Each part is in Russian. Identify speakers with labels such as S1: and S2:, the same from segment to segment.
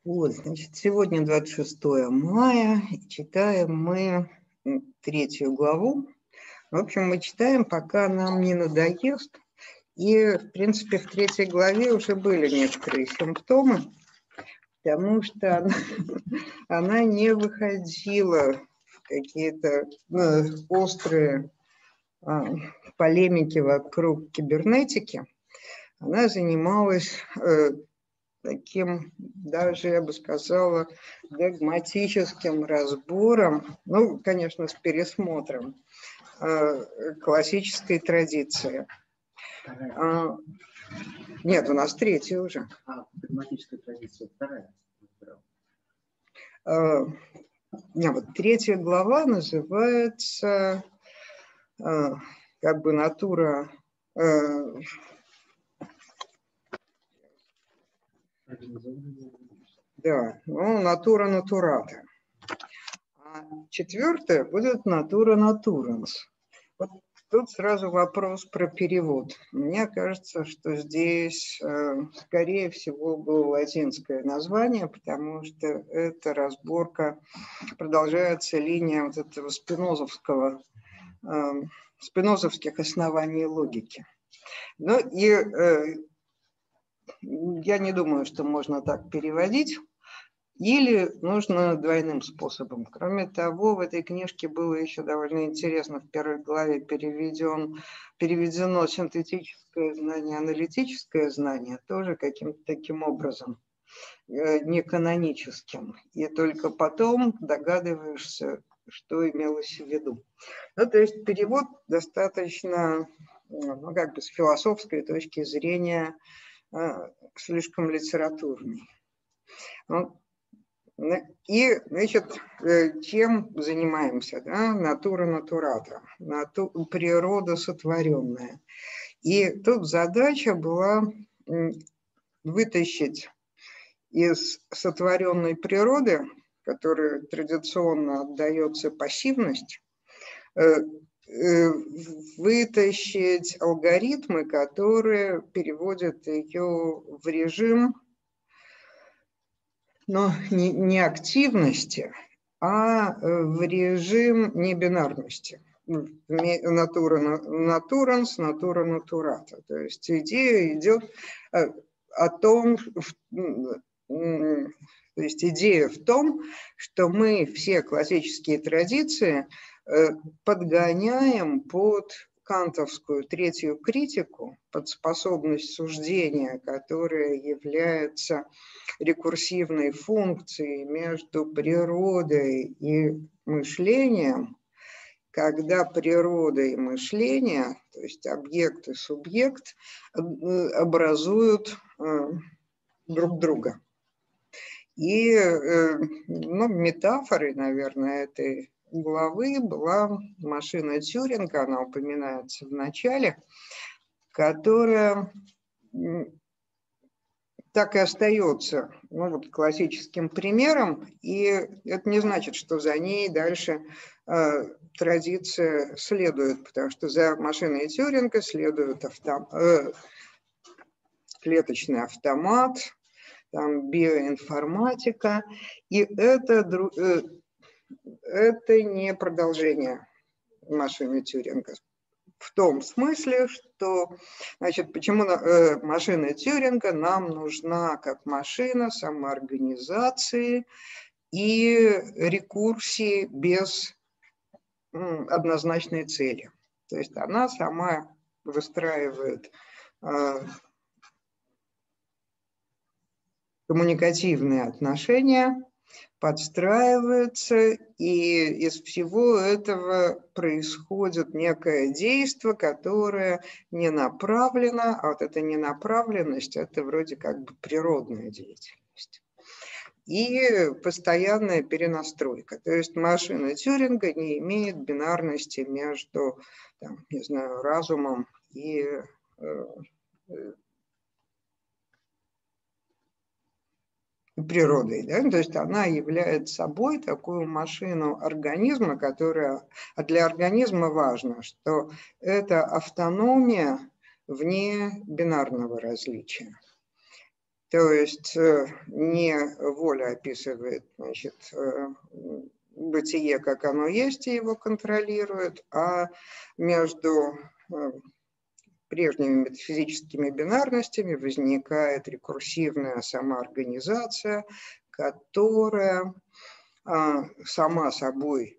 S1: Вот, значит, сегодня 26 мая, и читаем мы 3 главу. В общем, мы читаем, пока нам не надоест. И, в принципе, в 3 главе уже были некоторые симптомы, потому что она не выходила в какие-то острые полемики вокруг кибернетики. Она занималась таким, даже, я бы сказала, догматическим разбором, ну, конечно, с пересмотром классической традиции. Нет, у нас 3 уже.
S2: Догматическая традиция,
S1: 2. Вот 3 глава называется как бы натура... Да, ну, натура натурата. А 4 будет натура натуранс. Вот тут сразу вопрос про перевод. Мне кажется, что здесь, скорее всего, было латинское название, потому что эта разборка, продолжается линия вот этого спинозовских оснований логики. Ну и я не думаю, что можно так переводить. Или нужно двойным способом. Кроме того, в этой книжке было еще довольно интересно, в 1 главе переведено синтетическое знание, аналитическое знание, тоже каким-то таким образом, не каноническим. И только потом догадываешься, что имелось в виду. Ну, то есть перевод достаточно, ну, как бы с философской точки зрения, слишком литературный. И, значит, чем занимаемся? Да? Натура натурата, природа сотворенная. И тут задача была вытащить из сотворенной природы, которой традиционно отдается пассивность, вытащить алгоритмы, которые переводят ее в режим, но не активности, а в режим небинарности. Натура натуранс, натура натурата. То есть идея идет о том, то есть идея в том, что мы все классические традиции подгоняем под кантовскую 3 критику, под способность суждения, которая является рекурсивной функцией между природой и мышлением, когда природа и мышление, то есть объект и субъект, образуют друг друга. И метафорой, наверное, этой главы была машина Тьюринга, она упоминается в начале, которая так и остается классическим примером, и это не значит, что за ней дальше традиция следует, потому что за машиной Тьюринга следует клеточный автомат, там биоинформатика, и это не продолжение машины Тьюринга. В том смысле, что, значит, почему машина Тьюринга нам нужна как машина самоорганизации и рекурсии без однозначной цели. То есть она сама выстраивает коммуникативные отношения, подстраивается, и из всего этого происходит некое действие, которое не направлено, а вот эта ненаправленность – это вроде как бы природная деятельность. И постоянная перенастройка. То есть машина Тьюринга не имеет бинарности между, там, не знаю, разумом и природой, да? То есть она является собой такую машину организма, которая для организма важно, что это автономия вне бинарного различия. То есть не воля описывает, значит, бытие, как оно есть, и его контролирует, а между прежними метафизическими бинарностями возникает рекурсивная самоорганизация, которая сама собой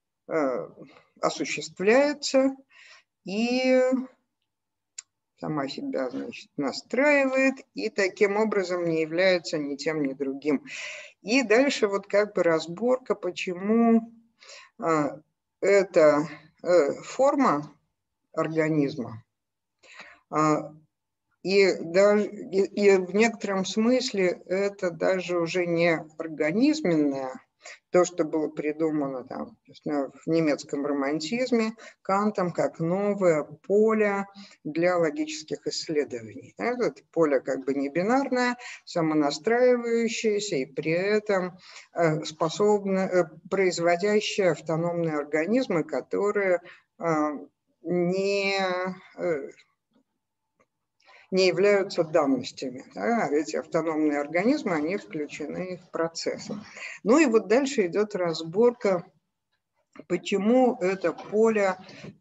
S1: осуществляется и сама себя, значит, настраивает, и таким образом не является ни тем, ни другим. И дальше вот как бы разборка, почему эта форма организма, и в некотором смысле это даже уже не организменное, то, что было придумано там, в немецком романтизме Кантом как новое поле для логических исследований. Это поле как бы не бинарное, самонастраивающееся и при этом производящее автономные организмы, которые не являются данностями. Да? Эти автономные организмы, они включены в процессы. Ну и вот дальше идет разборка, почему это поле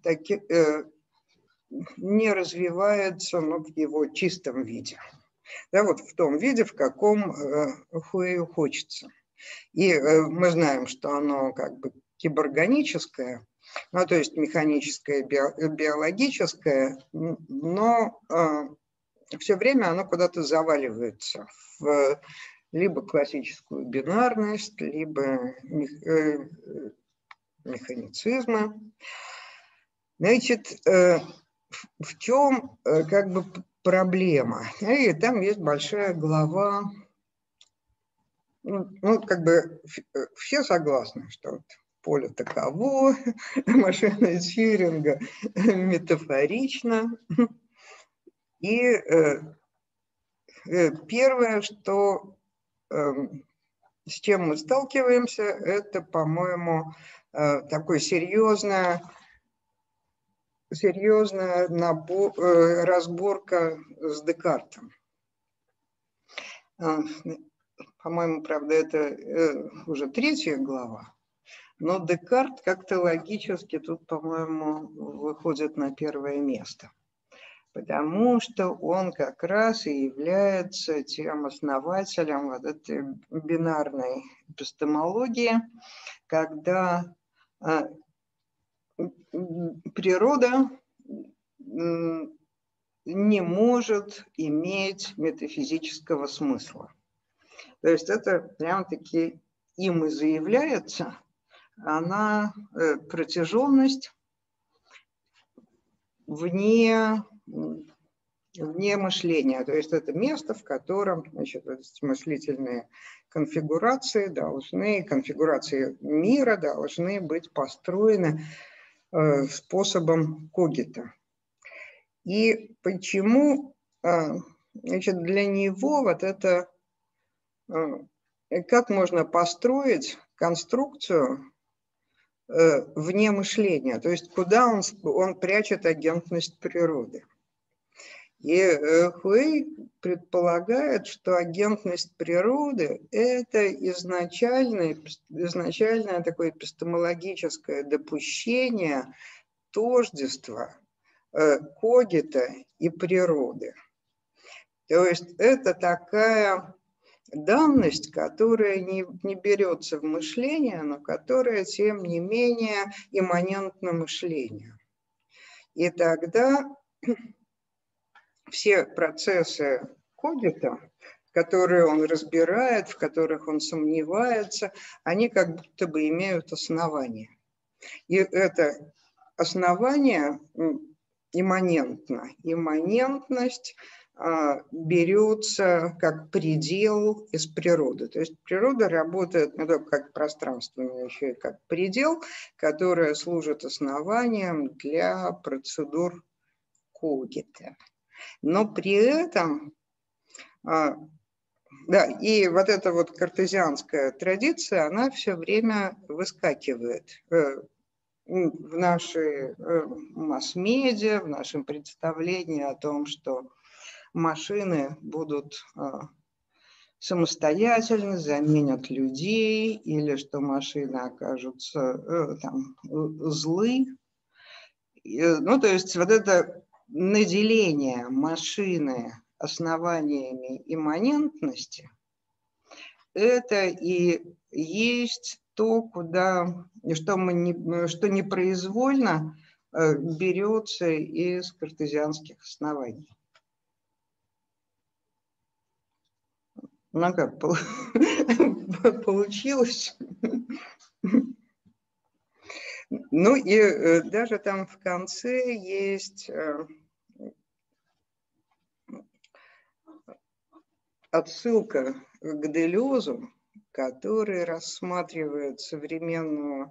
S1: не развивается в его чистом виде. Да, вот в том виде, в каком Хуэю хочется. И мы знаем, что оно как бы киборганическое, ну, то есть механическое, биологическое, но все время оно куда-то заваливается в либо классическую бинарность, либо механицизмы. Значит, в чем как бы проблема? И там есть большая глава, ну как бы все согласны, что поле таково, машина Тьюринга метафорична. И первое, что, с чем мы сталкиваемся, это, по-моему, такой серьезная разборка с Декартом. По-моему, правда, это уже 3 глава, но Декарт как-то логически тут, по-моему, выходит на первое место. Потому что он как раз и является тем основателем вот этой бинарной эпистемологии, когда природа не может иметь метафизического смысла. То есть это прям-таки им и заявляется, она протяженность вне мышления. То есть это место, в котором, значит, мыслительные конфигурации мира должны быть построены способом когита. И почему, значит, для него вот это, как можно построить конструкцию вне мышления, то есть куда он прячет агентность природы. И Хуэй предполагает, что агентность природы – это изначальное такое эпистемологическое допущение тождества когита и природы. То есть это такая данность, которая не берется в мышление, но которая, тем не менее, имманентна мышлению. И тогда все процессы когита, которые он разбирает, в которых он сомневается, они как будто бы имеют основание. И это основание имманентно. Имманентность берется как предел из природы. То есть природа работает не только как пространство, но еще и как предел, которое служит основанием для процедур когита. Но при этом, да, и вот эта вот картезианская традиция, она все время выскакивает в нашей масс-медиа, в нашем представлении о том, что машины будут самостоятельно заменят людей, или что машины окажутся злы. Ну, то есть вот это наделение машины основаниями имманентности, это и есть то, что непроизвольно берется из картезианских оснований. Ну, как получилось. Ну, и даже там в конце есть отсылка к Делезу, который рассматривает современную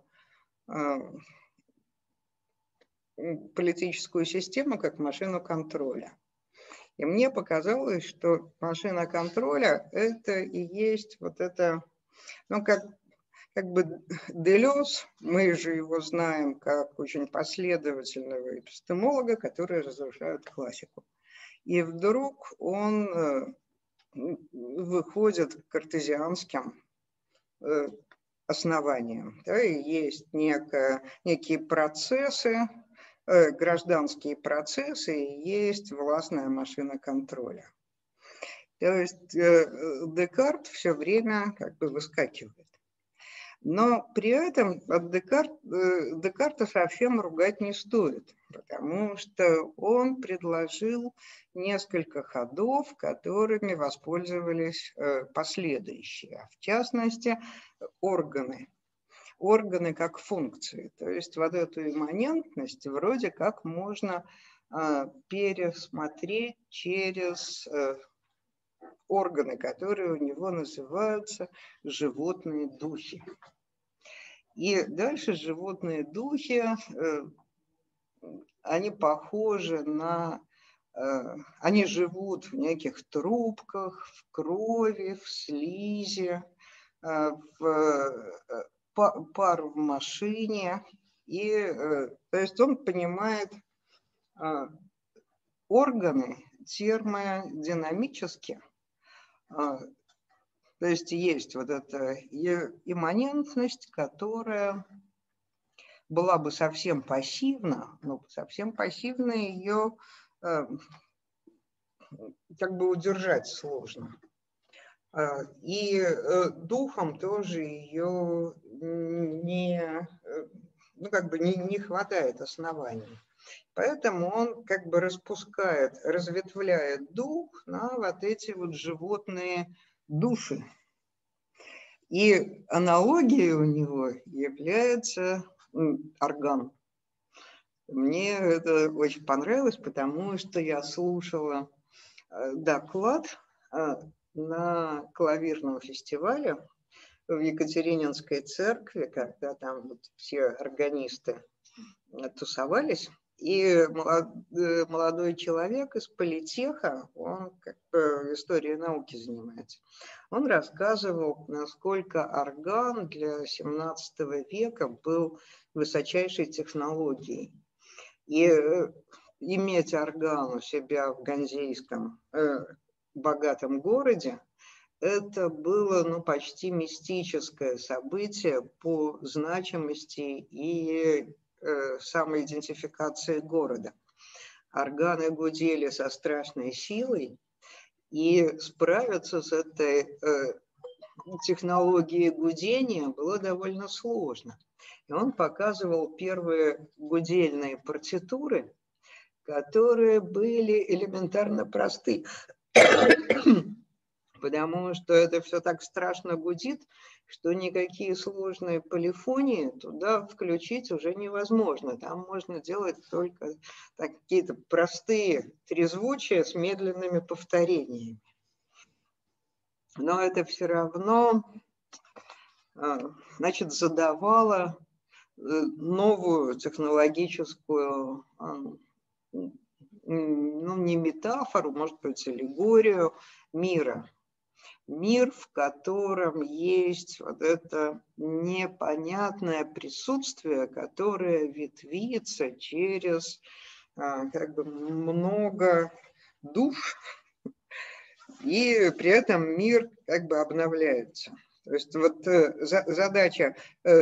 S1: политическую систему как машину контроля. И мне показалось, что машина контроля – это и есть вот это, ну, как бы Делез, мы же его знаем как очень последовательного эпистемолога, который разрушает классику. И вдруг он выходит к картезианским основаниям. Да, и есть некие процессы, гражданские процессы, и есть властная машина контроля. То есть Декарт все время как бы выскакивает. Но при этом от Декарта совсем ругать не стоит, потому что он предложил несколько ходов, которыми воспользовались последующие, в частности, органы. Органы как функции. То есть вот эту имманентность вроде как можно пересмотреть через органы, которые у него называются животные духи. И дальше животные духи, они похожи на... Они живут в неких трубках, в крови, в слизи, в пар в машине. И, то есть он понимает органы термодинамически. То есть есть вот эта имманентность, которая была бы совсем пассивна, но совсем пассивно ее как бы удержать сложно. И духом тоже ее не хватает оснований. Поэтому он как бы разветвляет дух на вот эти вот животные души. И аналогией у него является орган. Мне это очень понравилось, потому что я слушала доклад на клавирном фестивале в Екатерининской церкви, когда там вот все органисты тусовались. И молодой человек из политеха, он как бы историей науки занимается, он рассказывал, насколько орган для 17 века был высочайшей технологией. И иметь орган у себя в ганзейском богатом городе, это было почти мистическое событие по значимости и самоидентификации города. Органы гудели со страшной силой, и справиться с этой технологией гудения было довольно сложно. И он показывал первые гудельные партитуры, которые были элементарно просты, потому что это все так страшно гудит, что никакие сложные полифонии туда включить уже невозможно. Там можно делать только какие-то простые трезвучия с медленными повторениями. Но это все равно, значит, задавало новую технологическую, не метафору, может быть, аллегорию мира. Мир, в котором есть вот это непонятное присутствие, которое ветвится через как бы много душ, и при этом мир как бы обновляется. То есть вот задача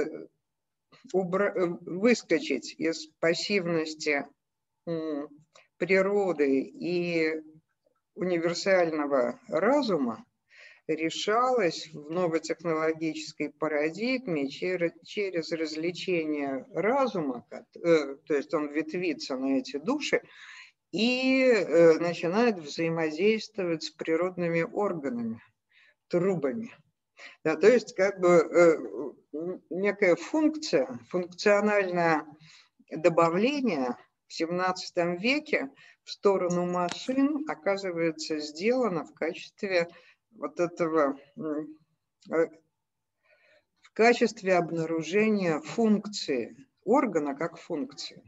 S1: выскочить из пассивности природы и универсального разума решалась в новотехнологической парадигме через развлечение разума, то есть он ветвится на эти души, и начинает взаимодействовать с природными органами, трубами. Да, то есть как бы некая функция, функциональное добавление в XVII веке в сторону машин оказывается сделано в качестве вот этого, в качестве обнаружения функции, органа как функции.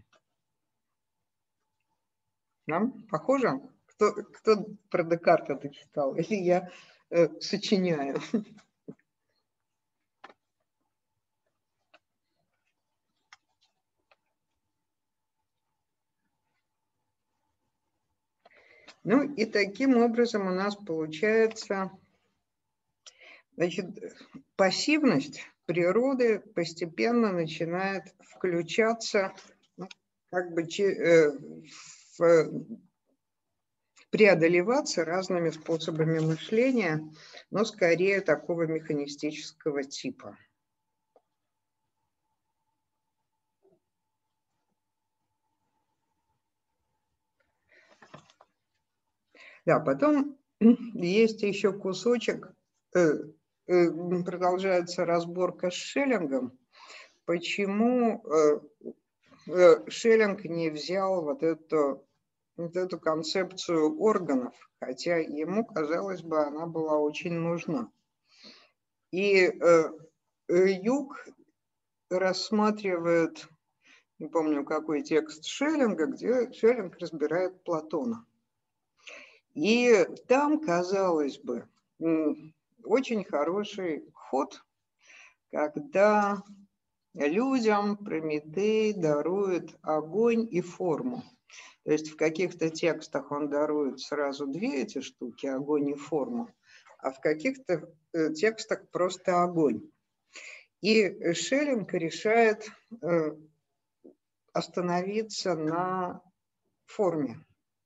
S1: Нам похоже? Кто про Декарта это читал? Или я сочиняю? Ну и таким образом у нас получается, значит, пассивность природы постепенно начинает включаться, как бы преодолеваться разными способами мышления, но скорее такого механистического типа. Да, потом есть еще кусочек, продолжается разборка с Шеллингом, почему Шеллинг не взял вот эту концепцию органов, хотя ему, казалось бы, она была очень нужна. И Юг рассматривает, не помню какой текст Шеллинга, где Шеллинг разбирает Платона. И там, казалось бы, очень хороший ход, когда людям Прометей дарует огонь и форму. То есть в каких-то текстах он дарует сразу две эти штуки, огонь и форму, а в каких-то текстах просто огонь. И Шеллинг решает остановиться на форме.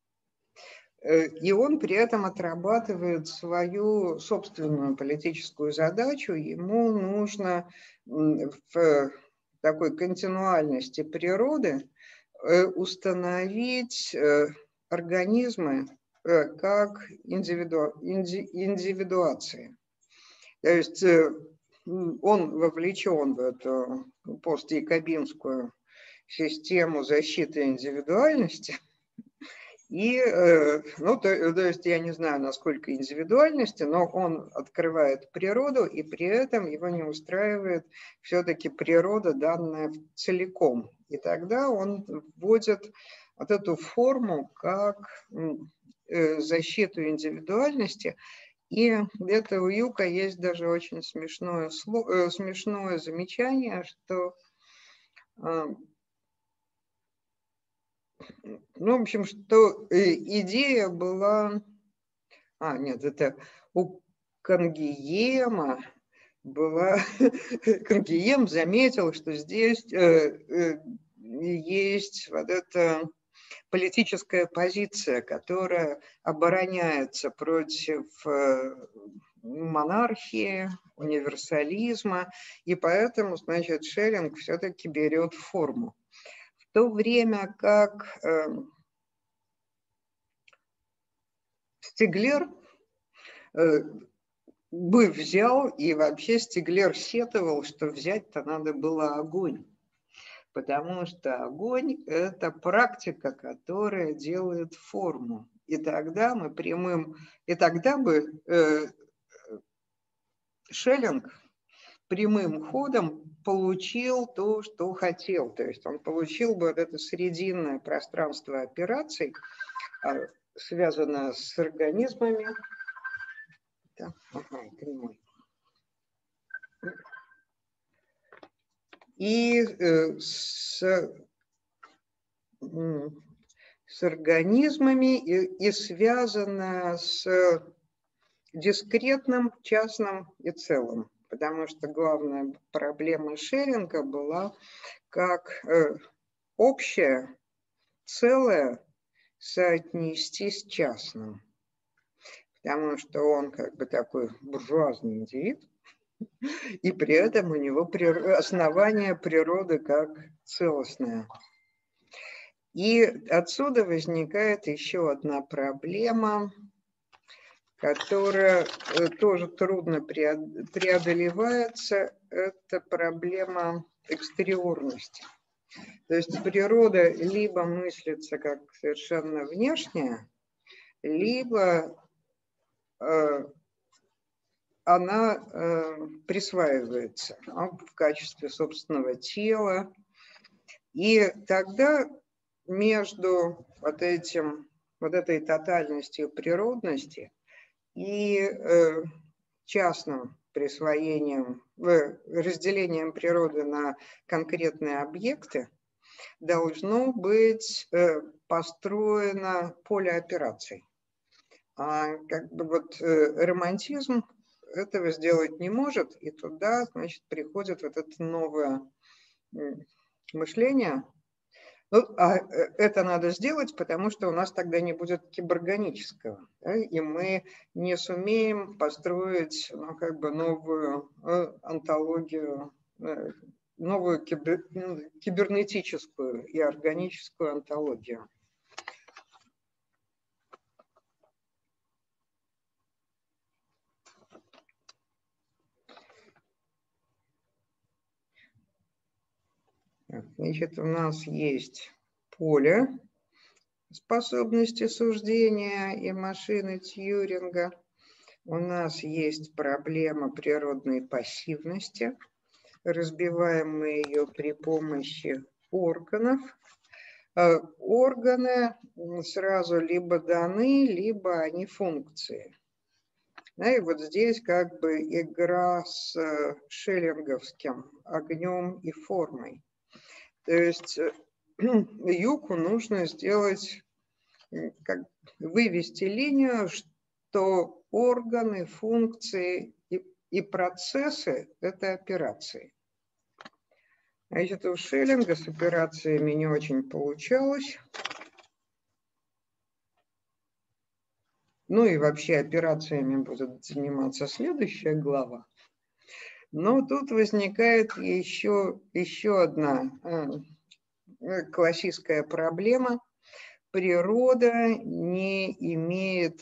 S1: И он при этом отрабатывает свою собственную политическую задачу. Ему нужно в такой континуальности природы установить организмы как индивидуации. То есть он вовлечен в эту постякобинскую систему защиты индивидуальности. И, ну, то есть я не знаю, насколько индивидуальности, но он открывает природу, и при этом его не устраивает все-таки природа, данная целиком. И тогда он вводит вот эту форму как защиту индивидуальности. И где-то у Юка есть даже очень смешное замечание, что... Ну, в общем, что идея была... нет, это у Кангиема была... Кангием заметил, что здесь есть вот эта политическая позиция, которая обороняется против монархии, универсализма, и поэтому, значит, Шеллинг все-таки берет форму. В то время как Стиглер бы взял, и вообще Стиглер сетовал, что взять-то надо было огонь, потому что огонь – это практика, которая делает форму. И тогда бы Шеллинг прямым ходом получил то, что хотел. То есть он получил бы вот это срединное пространство операций, связанное с организмами. Да, это не мой. И с организмами, и связанное с дискретным, частным и целым. Потому что главная проблема шеринга была, как общее целое соотнести с частным. Потому что он как бы такой буржуазный индивид, и при этом у него основание природы как целостное. И отсюда возникает еще одна проблема, которая тоже трудно преодолевается, это проблема экстериорности. То есть природа либо мыслится как совершенно внешняя, либо она присваивается в качестве собственного тела. И тогда между вот этой тотальностью природности и частным присвоением, разделением природы на конкретные объекты должно быть построено поле операций. А как бы вот романтизм этого сделать не может, и туда, значит, приходит вот это новое мышление. Ну, это надо сделать, потому что у нас тогда не будет киборганического, да, и мы не сумеем построить, ну, как бы новую онтологию, новую кибернетическую и органическую онтологию. Значит, у нас есть поле способности суждения и машины Тьюринга. У нас есть проблема природной пассивности. Разбиваем мы ее при помощи органов. Органы сразу либо даны, либо они функции. Да, и вот здесь как бы игра с шеллинговским огнем и формой. То есть Югу нужно сделать, вывести линию, что органы, функции и процессы – это операции. Значит, у Шеллинга с операциями не очень получалось. Ну и вообще операциями будет заниматься следующая глава. Но тут возникает еще одна классическая проблема. Природа не имеет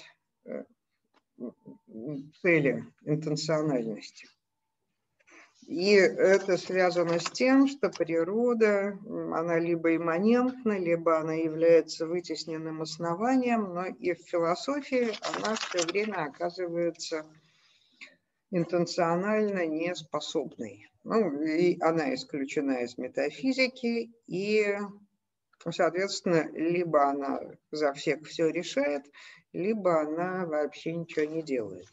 S1: цели интенциональности. И это связано с тем, что природа, она либо имманентна, либо она является вытесненным основанием, но и в философии она все время оказывается интенционально неспособной. Ну, и она исключена из метафизики, и, соответственно, либо она за всех все решает, либо она вообще ничего не делает.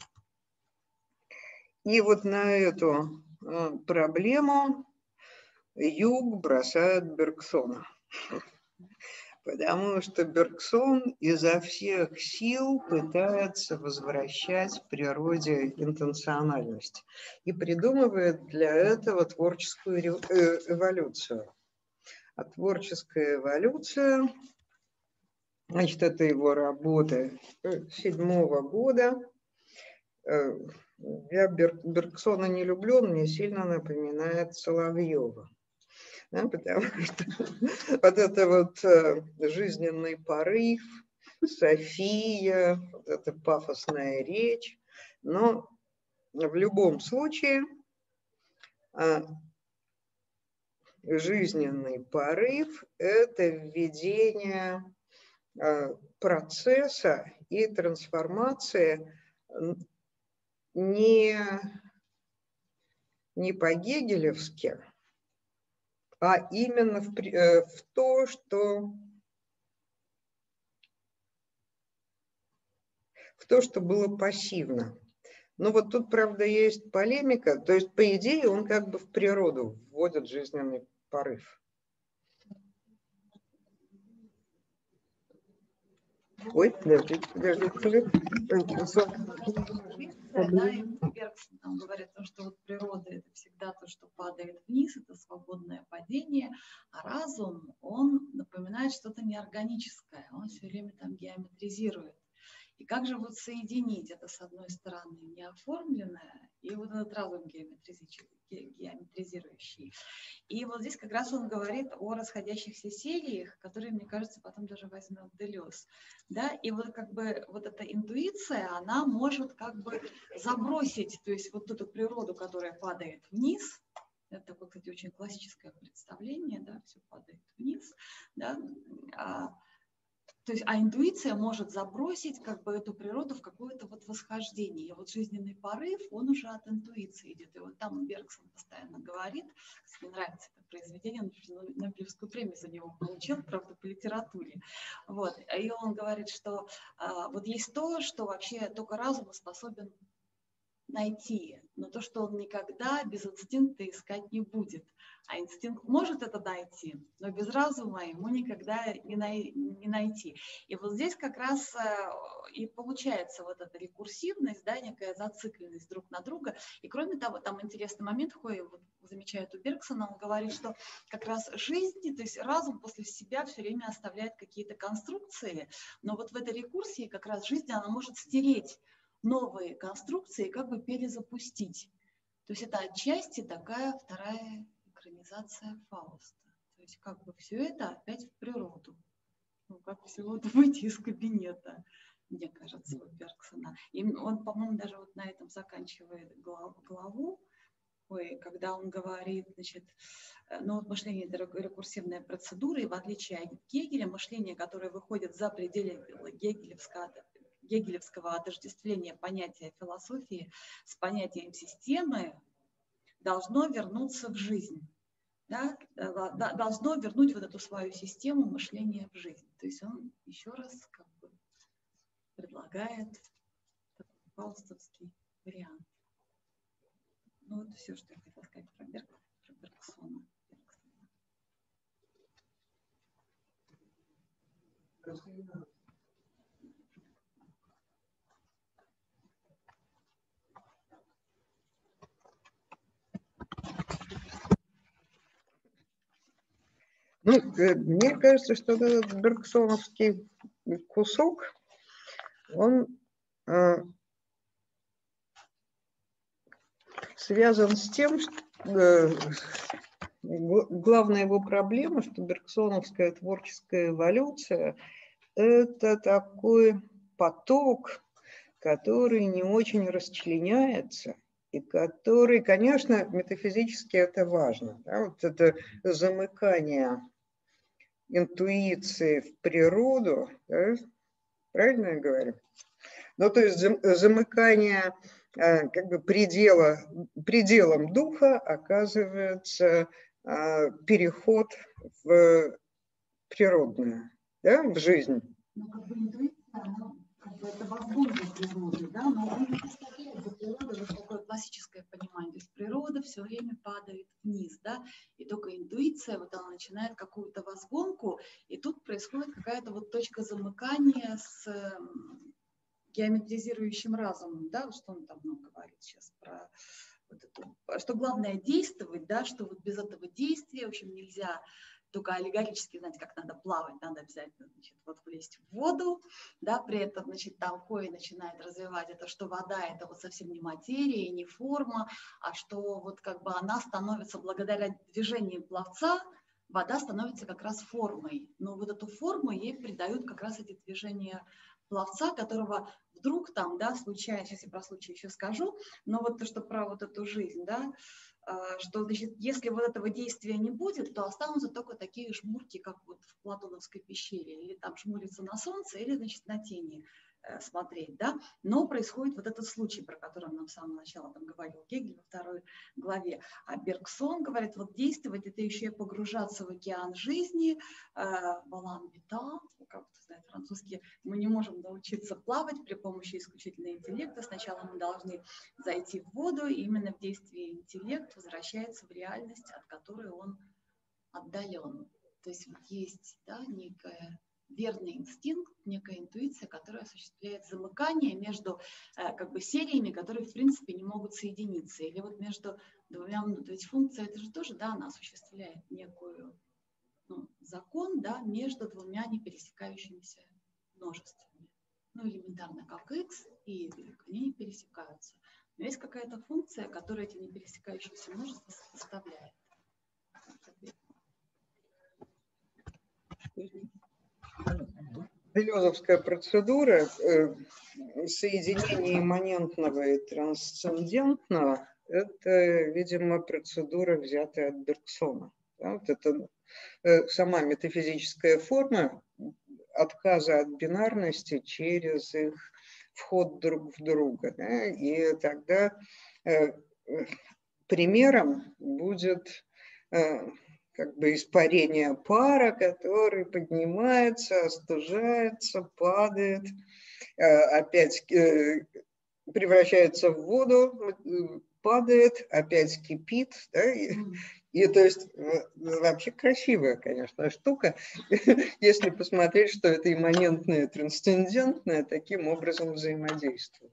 S1: И вот на эту проблему Юг бросает Бергсона. Потому что Бергсон изо всех сил пытается возвращать природе интенциональность и придумывает для этого творческую эволюцию. А творческая эволюция, значит, это его работа 1907 года. Я Бергсона не люблю, он мне сильно напоминает Соловьева. Да, потому что вот это вот жизненный порыв, София, вот эта пафосная речь. Но в любом случае жизненный порыв – это введение процесса и трансформации не по-гегелевски, а именно в то, что было пассивно. Но вот тут, правда, есть полемика. То есть, по идее, он как бы в природу вводит жизненный порыв. Ой, подожди.
S3: Да, и Бергсон там говорит, что вот природа — это всегда то, что падает вниз, это свободное падение, а разум, он напоминает что-то неорганическое, он все время там геометризирует. И как же вот соединить это, с одной стороны, неоформленное и вот этот разум геометризирующий. И вот здесь как раз он говорит о расходящихся сериях, которые, мне кажется, потом даже возьмет Делез. Да? И вот как бы вот эта интуиция, она может как бы забросить, то есть вот эту природу, которая падает вниз. Это такое, кстати, очень классическое представление, да, все падает вниз, да, то есть, а интуиция может забросить как бы эту природу в какое-то вот восхождение. И вот жизненный порыв, он уже от интуиции идет. И вот там Бергсон постоянно говорит, мне нравится это произведение, он Нобелевскую премию за него получил, правда, по литературе. Вот. И он говорит, что вот есть то, что вообще только разум способен найти, но то, что он никогда без инстинкта искать не будет. А инстинкт может это найти, но без разума ему никогда не найти. И вот здесь как раз и получается вот эта рекурсивность, да, некая зацикленность друг на друга. И кроме того, там интересный момент, вот замечает у Бергсона, он говорит, что как раз жизнь, то есть разум после себя все время оставляет какие-то конструкции, но вот в этой рекурсии как раз жизнь, она может стереть новые конструкции, как бы перезапустить. То есть это отчасти такая вторая экранизация Фауста. То есть как бы все это опять в природу. Ну, как всего-то выйти из кабинета, мне кажется, у Бергсона. И он, по-моему, даже вот на этом заканчивает главу, когда он говорит, значит, ну вот мышление — это рекурсивная процедура, и в отличие от Гегеля, мышление, которое выходит за пределы гегелевского отождествления понятия философии с понятием системы, должно вернуться в жизнь. Да? Должно вернуть вот эту свою систему мышления в жизнь. То есть он еще раз как бы предлагает такой фаустовский вариант. Ну вот все, что я хотела сказать про Бергсона.
S1: Ну, мне кажется, что этот бергсоновский кусок, он связан с тем, что главная его проблема, что бергсоновская творческая эволюция – это такой поток, который не очень расчленяется, и который, конечно, метафизически это важно. Да? Вот это замыкание интуиции в природу, да? Правильно я говорю? Ну, то есть замыкание как бы пределом духа оказывается переход в природную, да, в жизнь.
S3: Ну, как бы интуиция, она как бы это возможно природы, да, но он не представляет за природой вот такое классическое понимание. То есть природа все время падает вниз, да, и только интуиция, вот она начинает какую-то возгонку, и тут происходит какая-то вот точка замыкания с геометризирующим разумом, да, что он там много говорит сейчас про вот это, что главное действовать, да, что вот без этого действия, в общем, нельзя только аллегорически знать, как надо плавать, надо обязательно, значит, вот влезть в воду, да, при этом, значит, там Хой начинает развивать это, что вода — это вот совсем не материя, не форма, а что вот как бы она становится благодаря движению пловца, вода становится как раз формой, но вот эту форму ей придают как раз эти движения пловца, которого вдруг там, да, случайно, сейчас я про случай еще скажу, но вот то, что про вот эту жизнь, да, что, значит, если вот этого действия не будет, то останутся только такие жмурки, как вот в Платоновской пещере, или там жмуриться на солнце, или, значит, на тени смотреть, да, но происходит вот этот случай, про который он нам с самого начала там говорил Гегель во второй главе, а Бергсон говорит, вот действовать — это еще и погружаться в океан жизни, балан вита, как это знает французский, мы не можем научиться плавать при помощи исключительного интеллекта, сначала мы должны зайти в воду, и именно в действии интеллект возвращается в реальность, от которой он отдален. То есть вот есть, да, некая верный инстинкт, некая интуиция, которая осуществляет замыкание между как бы сериями, которые в принципе не могут соединиться. Или вот между двумя, то есть функция это же тоже, да, она осуществляет некую закон, да, между двумя не пересекающимися множествами. Ну, элементарно, как x и y, они не пересекаются. Но есть какая-то функция, которая эти не пересекающиеся множества составляет.
S1: Делезовская процедура соединения имманентного и трансцендентного – это, видимо, процедура, взятая от Бергсона. Да, вот это сама метафизическая форма отказа от бинарности через их вход друг в друга. Да, и тогда примером будет как бы испарение пара, который поднимается, остужается, падает, опять превращается в воду, падает, опять кипит. Да, и то есть вообще красивая, конечно, штука, если посмотреть, что это имманентное и трансцендентное таким образом взаимодействует.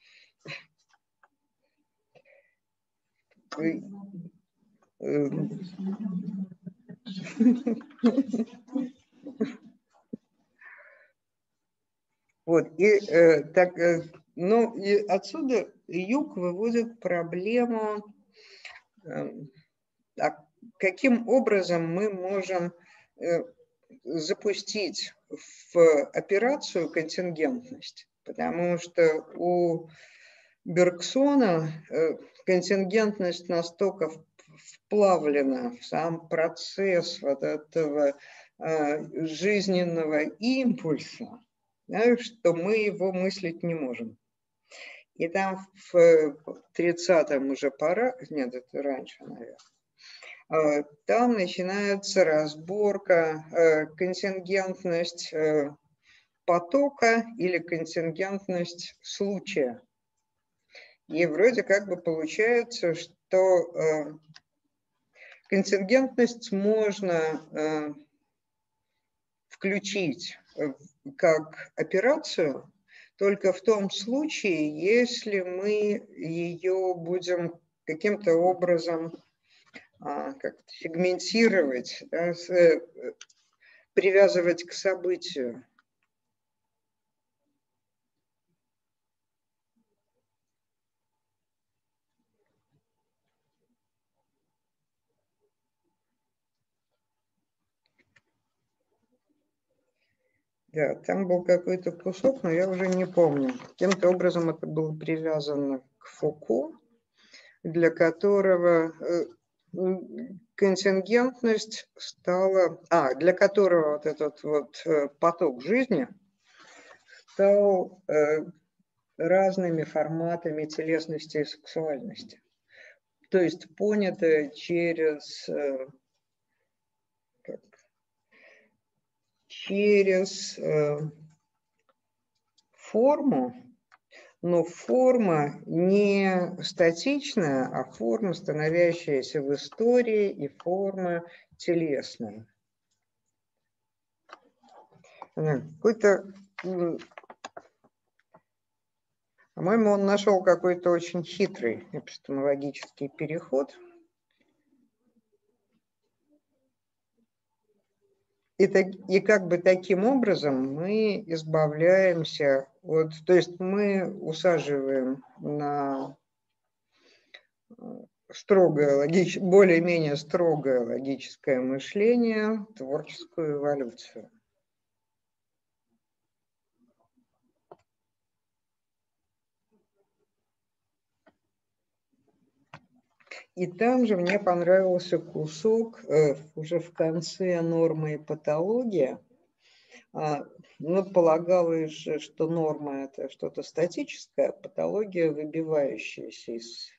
S1: Вот, и, ну, и отсюда Юг выводит проблему, каким образом мы можем запустить в операцию контингентность, потому что у Бергсона контингентность настолько вплавлена в сам процесс вот этого жизненного импульса, да, что мы его мыслить не можем. И там в 30-м уже пора, нет, это раньше, наверное, там начинается разборка контингентность потока или контингентность случая. И вроде как бы получается, что контингентность можно включить как операцию только в том случае, если мы ее будем каким-то образом как-то сегментировать, да, привязывать к событию. Да, там был какой-то кусок, но я уже не помню. Каким-то образом это было привязано к Фуко, для которого контингентность стала... для которого вот этот вот поток жизни стал разными форматами телесности и сексуальности. То есть понято через форму, но форма не статичная, а форма, становящаяся в истории, и форма телесная. Какой-то, по-моему, он нашел какой-то очень хитрый эпистемологический переход. И как бы таким образом мы избавляемся от... То есть мы усаживаем на более-менее строгое логическое мышление творческую эволюцию. И там же мне понравился кусок уже в конце «Норма и патология». Ну, полагалось же, что норма – это что-то статическое, а патология – выбивающаяся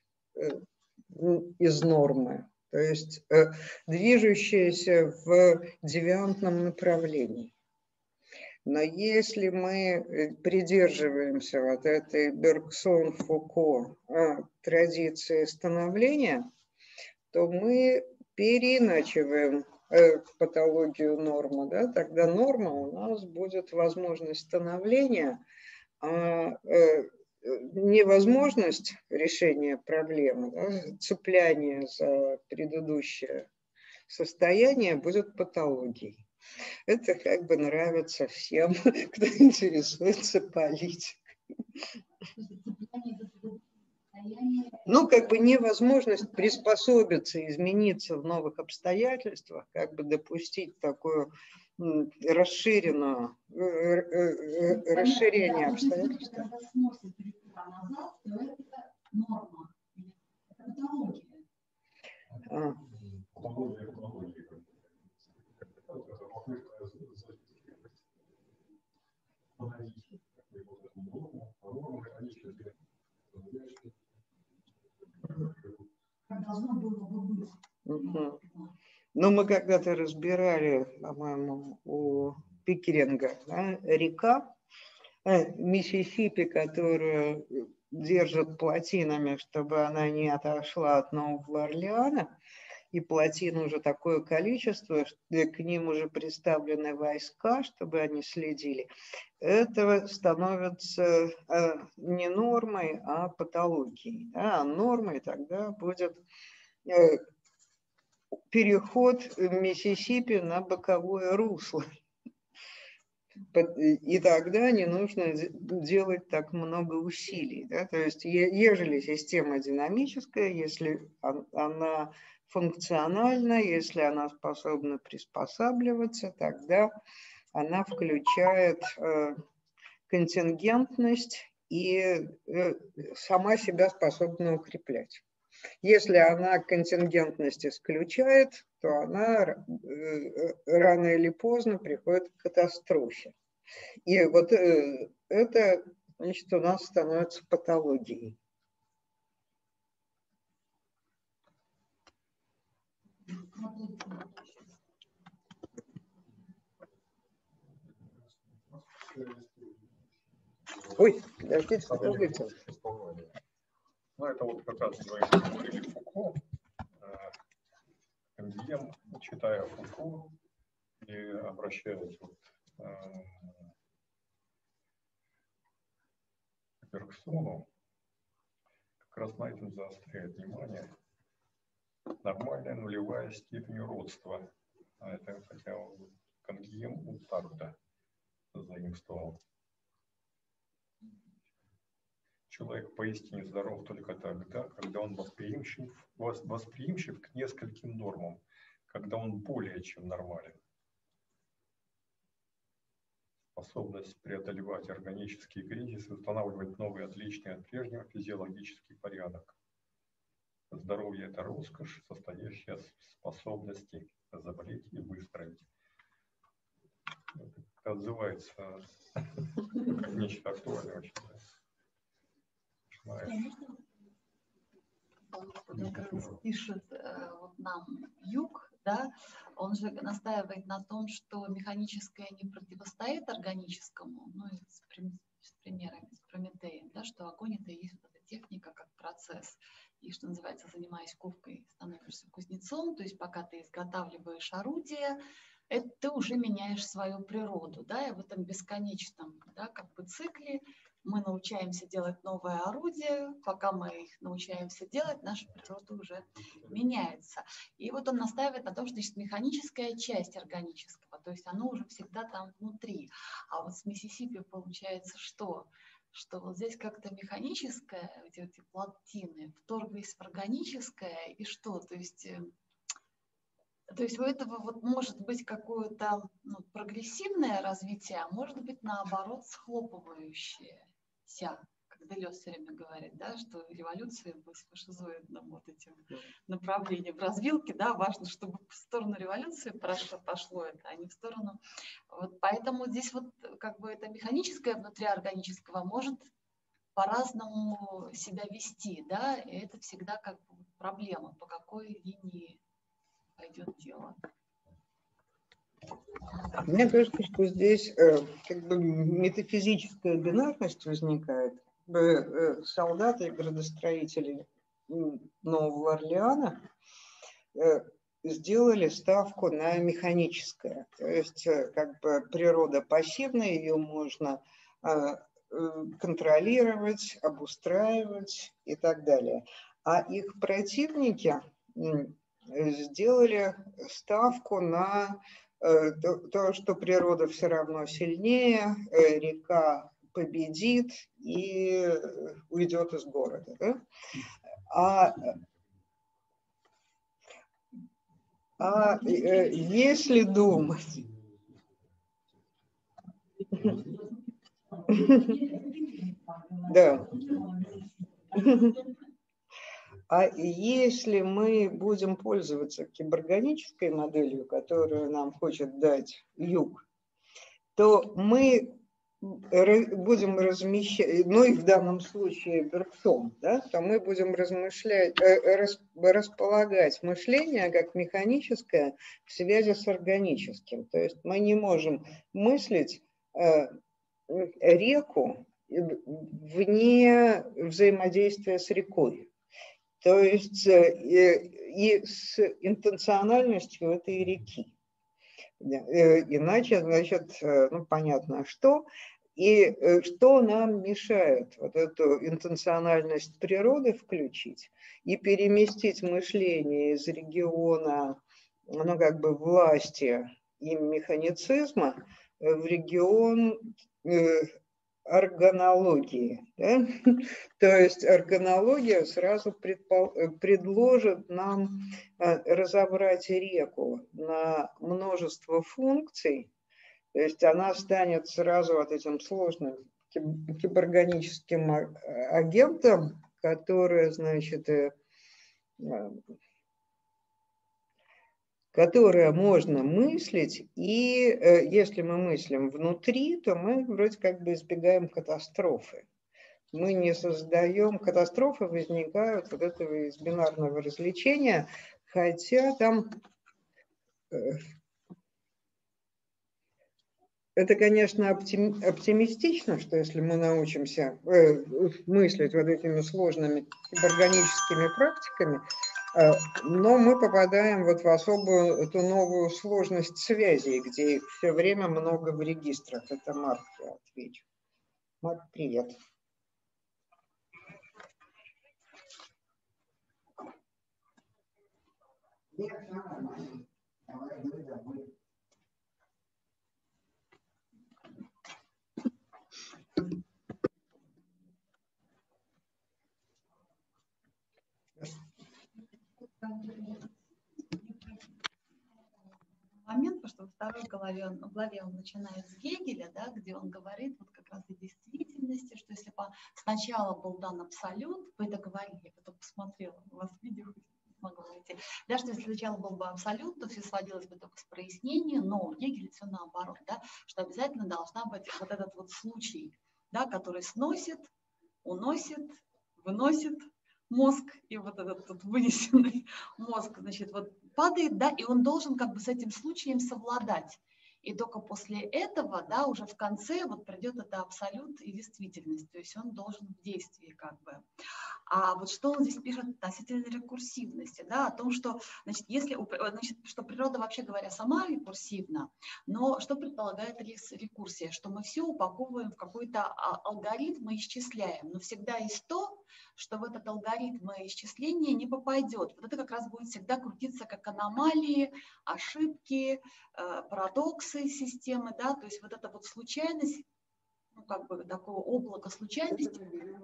S1: из нормы, то есть движущаяся в девиантном направлении. Но если мы придерживаемся вот этой Бергсон-Фуко традиции становления, то мы переиначиваем патологию нормы, да, тогда норма у нас будет возможность становления, а невозможность решения проблемы, да, цепляние за предыдущее состояние будет патологией. Это как бы нравится всем, кто интересуется политикой. Ну, как бы невозможность приспособиться, измениться в новых обстоятельствах, как бы допустить такое расширение обстоятельств. Ну, мы когда-то разбирали, по-моему, у Пикеринга, да, река Миссисипи, которую держат плотинами, чтобы она не отошла от Нового Орлеана. И плотин уже такое количество, что к ним уже представлены войска, чтобы они следили. Это становится не нормой, а патологией. А нормой тогда будет переход Миссисипи на боковое русло. И тогда не нужно делать так много усилий. Да? То есть, ежели система динамическая, если она функциональна, если она способна приспосабливаться, тогда она включает контингентность и сама себя способна укреплять. Если она контингентность исключает, то она рано или поздно приходит к катастрофе. И вот это, значит, у нас становится патологией. Ой, подождите, подождите.
S4: Ну, это вот как раз говорили Фуко, Кандием, читая Фуко и обращаясь вот к Бергсону, как раз на этом заостряет внимание нормальная нулевая степень уродства. А это хотя Кангием у Тарда заимствовал. Человек поистине здоров только тогда, когда он восприимчив к нескольким нормам, когда он более чем нормален. Способность преодолевать органические кризисы, устанавливать новый, отличный от прежнего физиологический порядок. Здоровье – это роскошь, состоящая в способности заболеть и выздороветь. Это отзывается как нечто актуальное очень.
S3: Он пишет вот нам Юг, да, он же настаивает на том, что механическое не противостоит органическому, ну и с примерами, с Прометеем, да, что огонь это и есть вот эта техника как процесс. И что называется, занимаясь ковкой, становишься кузнецом, то есть пока ты изготавливаешь орудие, это ты уже меняешь свою природу, да, и в этом бесконечном, да, как бы цикле мы научаемся делать новое орудие, пока мы их научаемся делать, наша природа уже меняется. И вот он настаивает на том, что есть механическая часть органического, то есть оно уже всегда там внутри. А вот с Миссисипи получается что? Что вот здесь как-то механическое, эти плотины вторглись в органическое, и что? То есть у этого вот может быть какое-то прогрессивное развитие, а может быть наоборот схлопывающееся. Как Делес все время говорит, да, что революция по фашизоидным вот этим направлением в развилке, да, важно, чтобы в сторону революции пошло это, а не в сторону. Вот поэтому здесь вот как бы это механическое внутри органического может по-разному себя вести, да, и это всегда как бы проблема, по какой линии пойдет дело.
S1: Мне кажется, что здесь как бы метафизическая бинарность возникает. Солдаты и градостроители Нового Орлеана сделали ставку на механическое. То есть как бы природа пассивная, ее можно контролировать, обустраивать и так далее. А их противники сделали ставку на то, что природа все равно сильнее, река победит и уйдет из города. Да? Если думать, да, а если мы будем пользоваться киборганической моделью, которую нам хочет дать Юг, то мы будем размещать, ну и в данном случае Бергсон, да, то мы будем располагать мышление как механическое в связи с органическим. То есть мы не можем мыслить реку вне взаимодействия с рекой. То есть и с интенциональностью этой реки. Иначе, значит, ну, понятно, что. И что нам мешает вот эту интенциональность природы включить и переместить мышление из региона, ну, как бы власти и механицизма в регион органологии. Да? То есть органология сразу предложит нам разобрать реку на множество функций, то есть она станет сразу вот этим сложным киборганическим агентом, который, значит, которое можно мыслить, и если мы мыслим внутри, то мы вроде как бы избегаем катастрофы. Мы не создаем, катастрофы возникают вот этого из бинарного развлечения, хотя там это, конечно, оптимистично, что если мы научимся мыслить вот этими сложными киборганическими практиками, но мы попадаем вот в особую эту новую сложность связей, где их все время много в регистрах. Это Марк, я отвечу. Марк, привет.
S3: Момент, потому что во второй главе он начинает с Гегеля, да, где он говорит вот как раз о действительности, что если бы сначала был дан абсолют, вы это говорили, я потом посмотрела, у вас видео могу найти, да, что если сначала был бы абсолют, то все сводилось бы только к прояснению, но у Гегеля все наоборот, да, что обязательно должна быть вот этот вот случай, да, который сносит, уносит, выносит мозг, и вот этот вот вынесенный мозг, значит, вот падает, да, и он должен как бы с этим случаем совладать. И только после этого, да, уже в конце вот придет это абсолют и действительность, то есть он должен в действии как бы. А вот что он здесь пишет относительно рекурсивности, да, о том, что, значит, если, значит, что природа, вообще говоря, сама рекурсивна, но что предполагает рекурсия, что мы все упаковываем в какой-то алгоритм и исчисляем, но всегда есть то, что в этот алгоритм исчисления не попадет. Вот это как раз будет всегда крутиться как аномалии, ошибки, парадоксы системы, да, то есть вот эта вот случайность, ну, как бы такое облако случайности.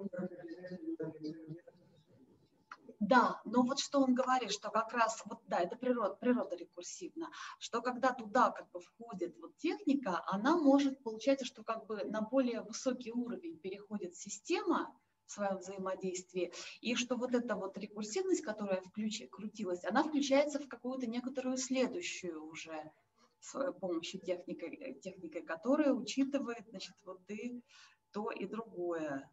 S3: Да, но вот что он говорит, что как раз, вот да, это природа рекурсивна, что когда туда как бы входит вот техника, она может, получается, что как бы на более высокий уровень переходит система в своем взаимодействии, и что вот эта вот рекурсивность, которая крутилась, она включается в какую-то некоторую следующую уже с помощью техникой, которая учитывает, значит, вот и то, и другое.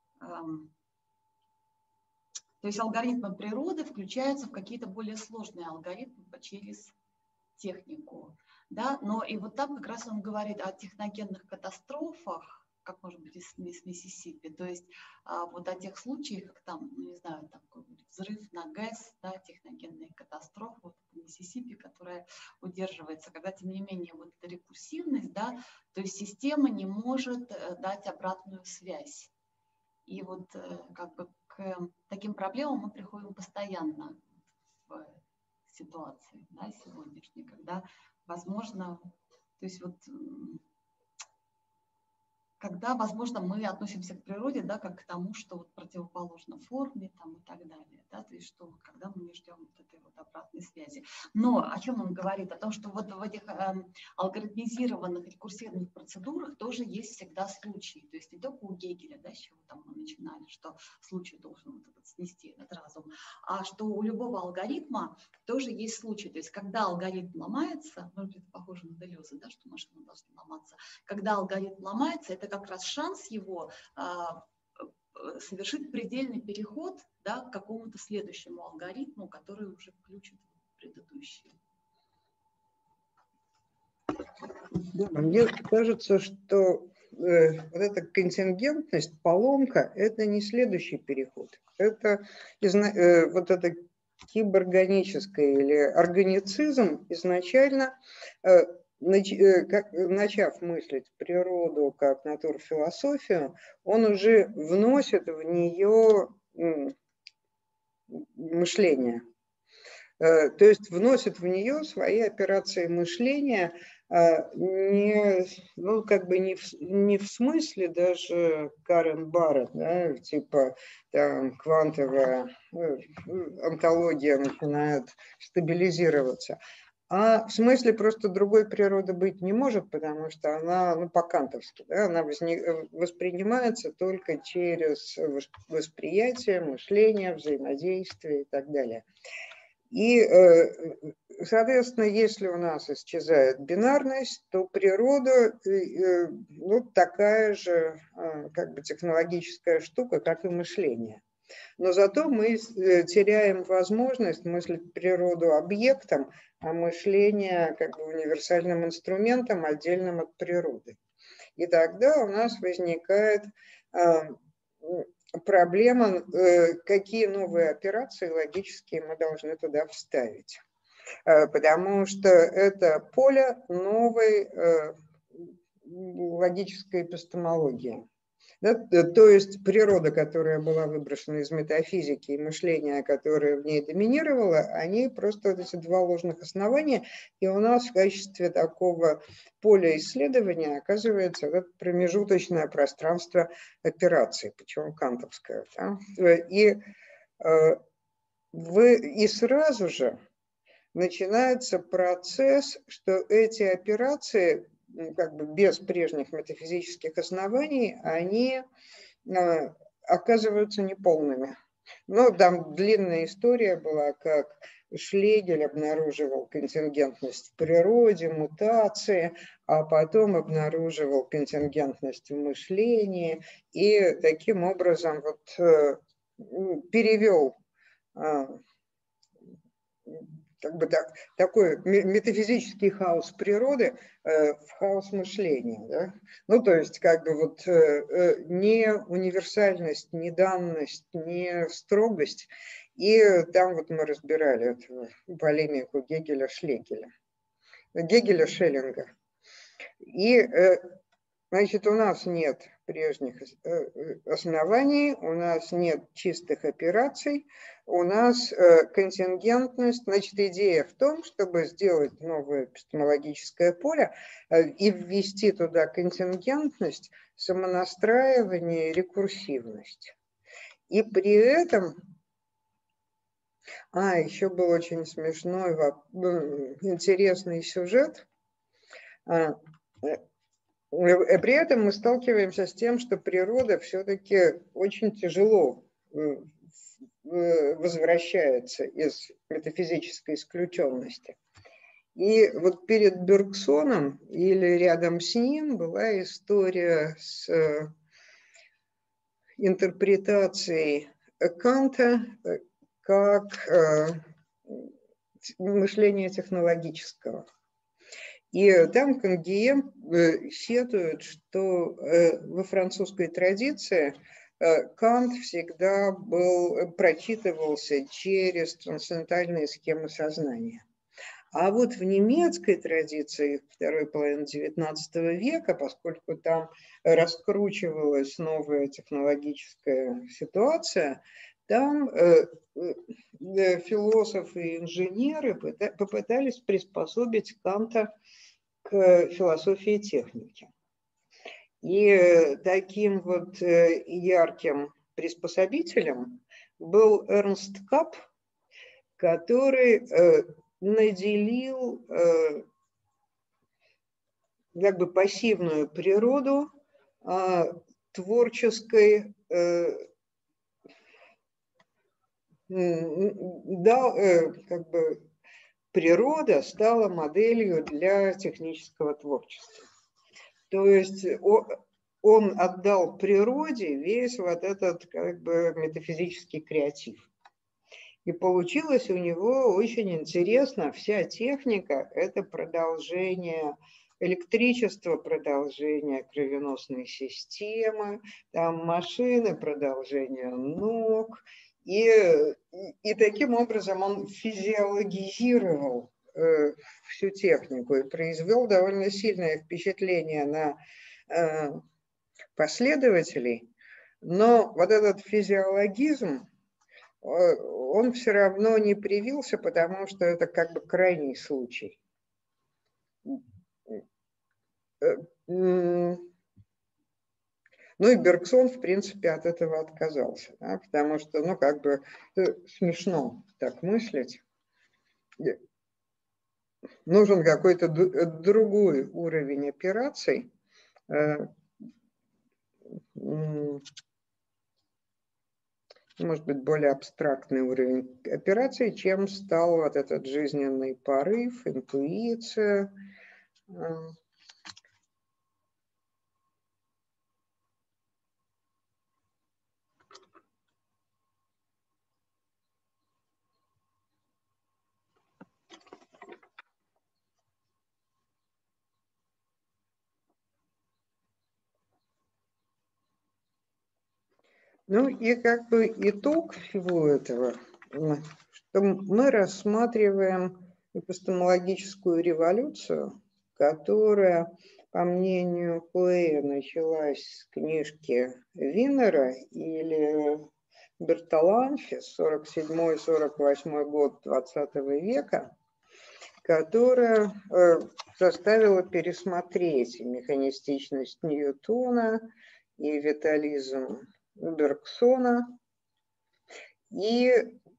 S3: То есть алгоритмы природы включаются в какие-то более сложные алгоритмы через технику. Да? Но и вот там как раз он говорит о техногенных катастрофах, как может быть с Миссисипи. То есть вот о тех случаях, как там, ну, не знаю, там взрыв на ГЭС, да, техногенные катастрофы, вот в Миссисипи, которая удерживается, когда, тем не менее, вот эта рекурсивность, да, то есть система не может дать обратную связь. И вот как бы к таким проблемам мы приходим постоянно в ситуации, да, сегодняшней, когда, возможно, то есть вот когда, возможно, мы относимся к природе, да, как к тому, что вот противоположно форме там, и так далее, да, то есть что когда мы не ждем вот этой вот обратной связи. Но о чем он говорит? О том, что вот в этих алгоритмизированных рекурсивных процедурах тоже есть всегда случаи, то есть не только у Гегеля, да, с чего там мы начинали, что случай должен вот этот снести этот разум, а что у любого алгоритма тоже есть случай, то есть когда алгоритм ломается, может быть, это похоже на Делеза, да, что машина должна ломаться, когда алгоритм ломается, это как раз шанс его совершить предельный переход, да, к какому-то следующему алгоритму, который уже включит предыдущий.
S1: Да, мне кажется, что вот эта контингентность, поломка, это не следующий переход. Это вот это киборганическое или органицизм изначально, начав мыслить природу как натурфилософию, он уже вносит в нее мышление. То есть вносит в нее свои операции мышления, ну, как бы не в смысле даже Карен Барретт, да, типа там, квантовая онтология начинает стабилизироваться, а в смысле просто другой природы быть не может, потому что она, ну, по-кантовски, да, она воспринимается только через восприятие, мышление, взаимодействие и так далее. И, соответственно, если у нас исчезает бинарность, то природа, ну, такая же как бы технологическая штука, как и мышление. Но зато мы теряем возможность мыслить природу объектом, а мышление как бы универсальным инструментом, отдельным от природы. И тогда у нас возникает проблема, какие новые операции логические мы должны туда вставить. Потому что это поле новой логической эпистемологии. Да, то есть природа, которая была выброшена из метафизики, и мышление, которое в ней доминировало, они просто вот эти два ложных основания, и у нас в качестве такого поля исследования оказывается это промежуточное пространство операций, причем кантовское. Да? И сразу же начинается процесс, что эти операции, как бы без прежних метафизических оснований, они оказываются неполными. Ну, там длинная история была, как Шлегель обнаруживал контингентность в природе, мутации, а потом обнаруживал контингентность в мышлении и таким образом вот перевел как бы такой метафизический хаос природы в хаос мышления. Да? Ну, то есть, как бы вот не универсальность, не данность, не строгость. И там вот мы разбирали эту полемику Гегеля-Шлегеля, Гегеля-Шеллинга. И, значит, у нас нет прежних оснований, у нас нет чистых операций, у нас контингентность, значит, идея в том, чтобы сделать новое эпистемологическое поле и ввести туда контингентность, самонастраивание и рекурсивность. И при этом, еще был очень смешной, интересный сюжет. При этом мы сталкиваемся с тем, что природа все-таки очень тяжело возвращается из метафизической исключенности. И вот перед Бергсоном или рядом с ним была история с интерпретацией Канта как мышления технологического. И там Кангием сетует, что во французской традиции Кант всегда прочитывался через трансцендентальные схемы сознания. А вот в немецкой традиции второй половины XIX века, поскольку там раскручивалась новая технологическая ситуация, там философы и инженеры попытались приспособить Канта к философии техники. И таким вот ярким приспособителем был Эрнст Капп, который наделил как бы пассивную природу творческой, как бы природа стала моделью для технического творчества. То есть он отдал природе весь вот этот как бы метафизический креатив. И получилось у него очень интересно. Вся техника – это продолжение электричества, продолжение кровеносной системы, там машины, продолжение ног. И таким образом он физиологизировал всю технику и произвел довольно сильное впечатление на последователей. Но вот этот физиологизм, он все равно не привился, потому что это как бы крайний случай. Ну и Бергсон, в принципе, от этого отказался, да, потому что, ну, как бы смешно так мыслить. Нужен какой-то другой уровень операций, может быть, более абстрактный уровень операций, чем стал вот этот жизненный порыв, интуиция. Ну и как бы итог всего этого, что мы рассматриваем эпистемологическую революцию, которая, по мнению Клея, началась с книжки Винера или Бертоланфи, 47-48 год 20 века, которая заставила пересмотреть механистичность Ньютона и витализм Бергсона, и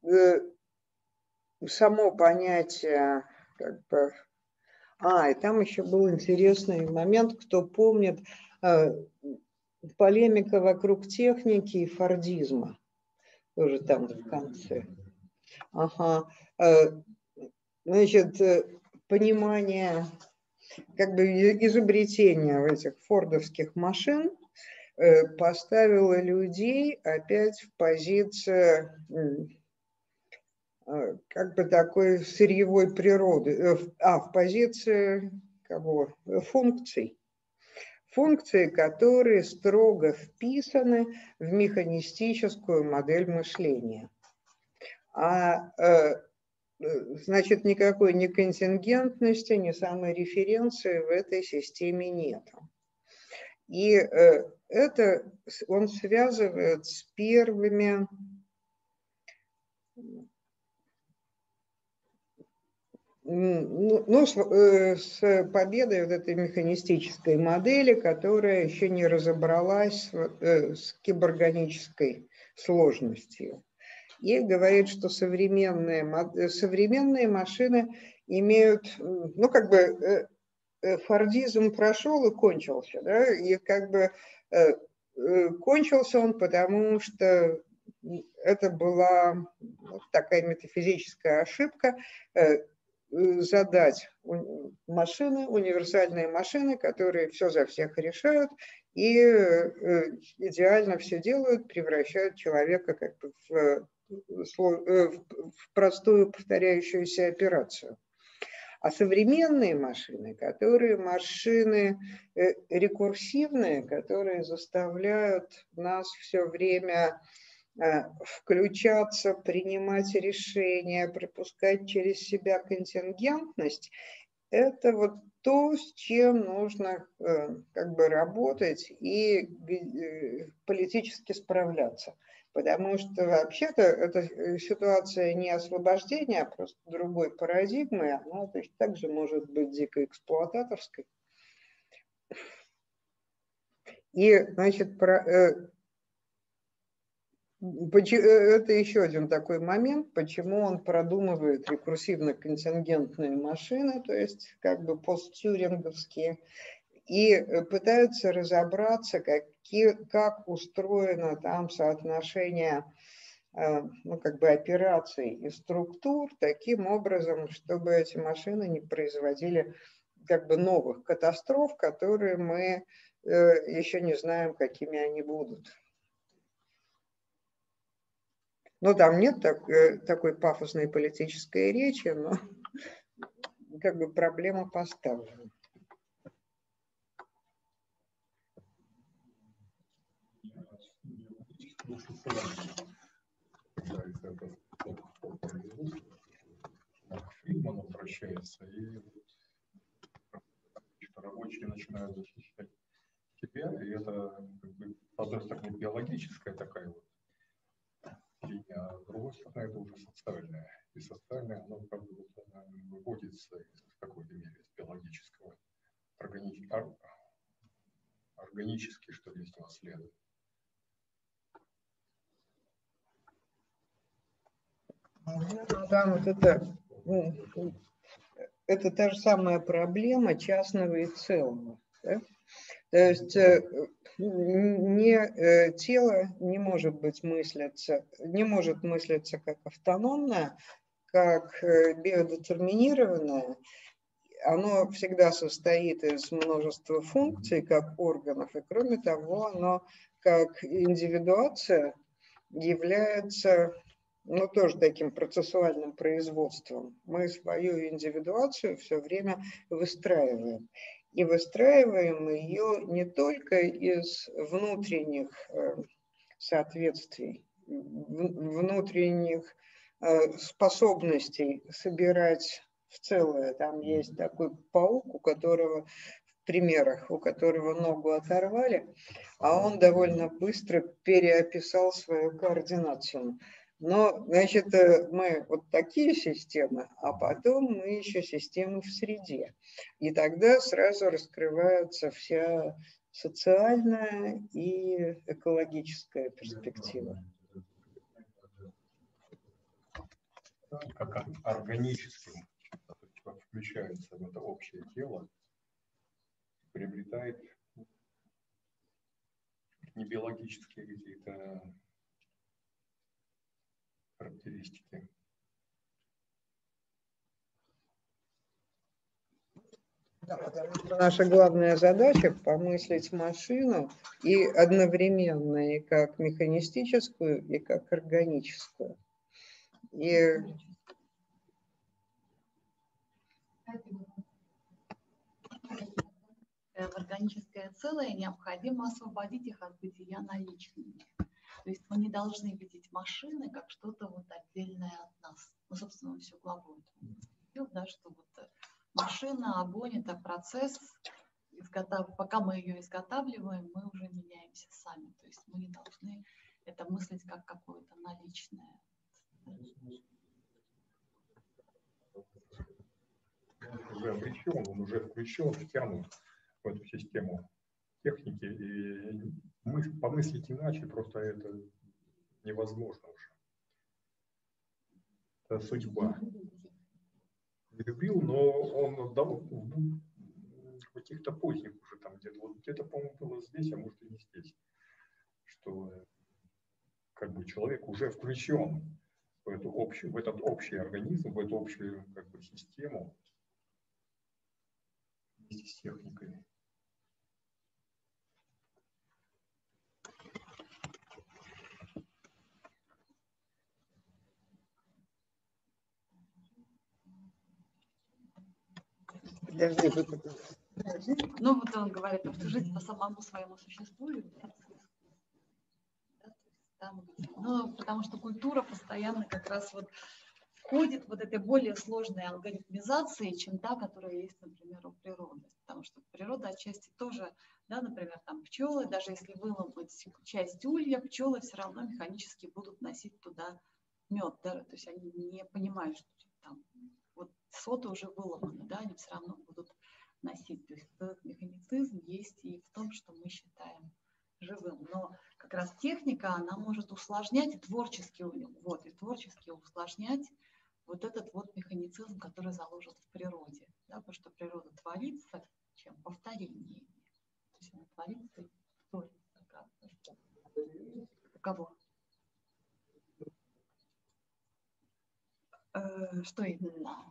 S1: само понятие, как бы, и там еще был интересный момент, кто помнит, полемика вокруг техники и фордизма, тоже там в конце. Значит, понимание, как бы изобретения этих фордовских машин поставила людей опять в позицию как бы такой сырьевой природы, в позицию кого? Функций. Функции, которые строго вписаны в механистическую модель мышления. Значит, никакой ни контингентности, ни самореференции в этой системе нет. И это он связывает с первыми с победой вот этой механистической модели, которая еще не разобралась с киборганической сложностью. И говорит, что современные машины имеют, ну, как бы, фордизм прошел и кончился, да, и как бы кончился он, потому что это была такая метафизическая ошибка задать машины, универсальные машины, которые все за всех решают и идеально все делают, превращают человека как бы в простую повторяющуюся операцию. А современные машины, которые машины рекурсивные, которые заставляют нас все время включаться, принимать решения, пропускать через себя контингентность, это вот то, с чем нужно как бы работать и политически справляться. Потому что вообще-то эта ситуация не освобождения, а просто другой парадигмы, она точно так же может быть дико эксплуататорской. И, значит, это еще один такой момент, почему он продумывает рекурсивно-контингентные машины, то есть как бы посттюринговские, и пытаются разобраться, как устроено там соотношение ну, как бы операций и структур таким образом, чтобы эти машины не производили как бы новых катастроф, которые мы еще не знаем, какими они будут. Ну, там нет такой пафосной политической речи, но как бы проблема поставлена.
S4: Фридман обращается, и рабочие начинают защищать себя, и это, как бы, с одной стороны, биологическая такая вот линия, а с другой стороны, это уже социальная. И социальная, оно как бы выводится из какой-то меры из биологического, органически, что ли, из него следует.
S1: Там вот это та же самая проблема частного и целого. Да? То есть тело не может мыслиться как автономное, как биодетерминированное. Оно всегда состоит из множества функций, как органов, и кроме того, оно как индивидуация является, ну, тоже таким процессуальным производством. Мы свою индивидуацию все время выстраиваем. И выстраиваем ее не только из внутренних соответствий, внутренних способностей собирать в целое. Там есть такой паук, у которого в примерах, у которого ногу оторвали, а он довольно быстро переописал свою координацию. Но, значит, мы вот такие системы, а потом мы еще системы в среде. И тогда сразу раскрывается вся социальная и экологическая перспектива.
S4: Как органическим включается в это общее тело, приобретает не биологические какие-то характеристики.
S1: Да, потому что наша главная задача – помыслить машину и одновременно и как механистическую, и как органическую. И
S3: органическое целое, необходимо освободить их от бытия наличными. То есть мы не должны видеть машины как что-то вот отдельное от нас. Ну, собственно, он всю главу говорил, да, что вот машина, огонь – это процесс, пока мы ее изготавливаем, мы уже меняемся сами. То есть мы не должны это мыслить как какое-то наличное.
S4: Он уже включен, втянут в эту систему техники, и помыслить иначе просто это невозможно уже. Это судьба. Не любил, но он отдал в каких-то поздних уже там где-то, вот где-то, по-моему, было здесь, а может и не здесь, что как бы человек уже включен в этот общий организм, в эту общую как бы систему вместе с техникой.
S3: Ну, вот он говорит, что жить по самому своему существу. Ну, потому что культура постоянно как раз вот входит вот этой более сложной алгоритмизации, чем та, которая есть, например, у природы. Потому что природа отчасти тоже, да, например, там пчелы, даже если выломать часть улья, пчелы все равно механически будут носить туда мед, да, то есть они не понимают, что там вот соты уже выломаны, да, они все равно будут носить. То есть этот механицизм есть и в том, что мы считаем живым. Но как раз техника, она может усложнять и творчески усложнять вот этот вот механицизм, который заложен в природе. Да, потому что природа творится чем? Повторениями. То есть она творится и творится. Кого? Что именно?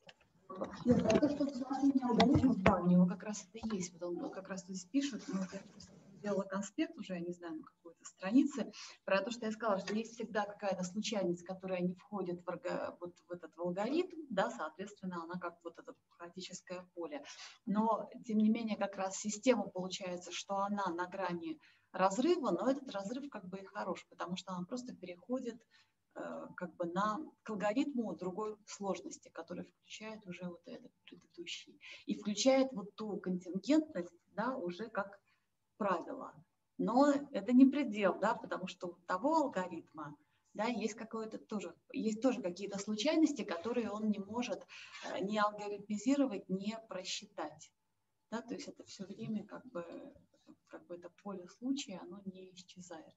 S3: Да, у него как раз это есть. Вот он как раз здесь пишет, но я сделала конспект уже, я не знаю, на какой-то странице, про то, что я сказала, что есть всегда какая-то случайность, которая не входит в этот алгоритм, да, соответственно, она как вот это хаотическое поле. Но, тем не менее, как раз система получается, что она на грани разрыва, но этот разрыв как бы и хорош, потому что она просто переходит как бы к алгоритму другой сложности, который включает уже вот этот предыдущий. И включает вот ту контингентность, да, уже как правило. Но это не предел, да, потому что у того алгоритма, да, есть тоже какие-то случайности, которые он не может ни алгоритмизировать, ни просчитать. Да, то есть это все время как бы это поле случая, оно не исчезает.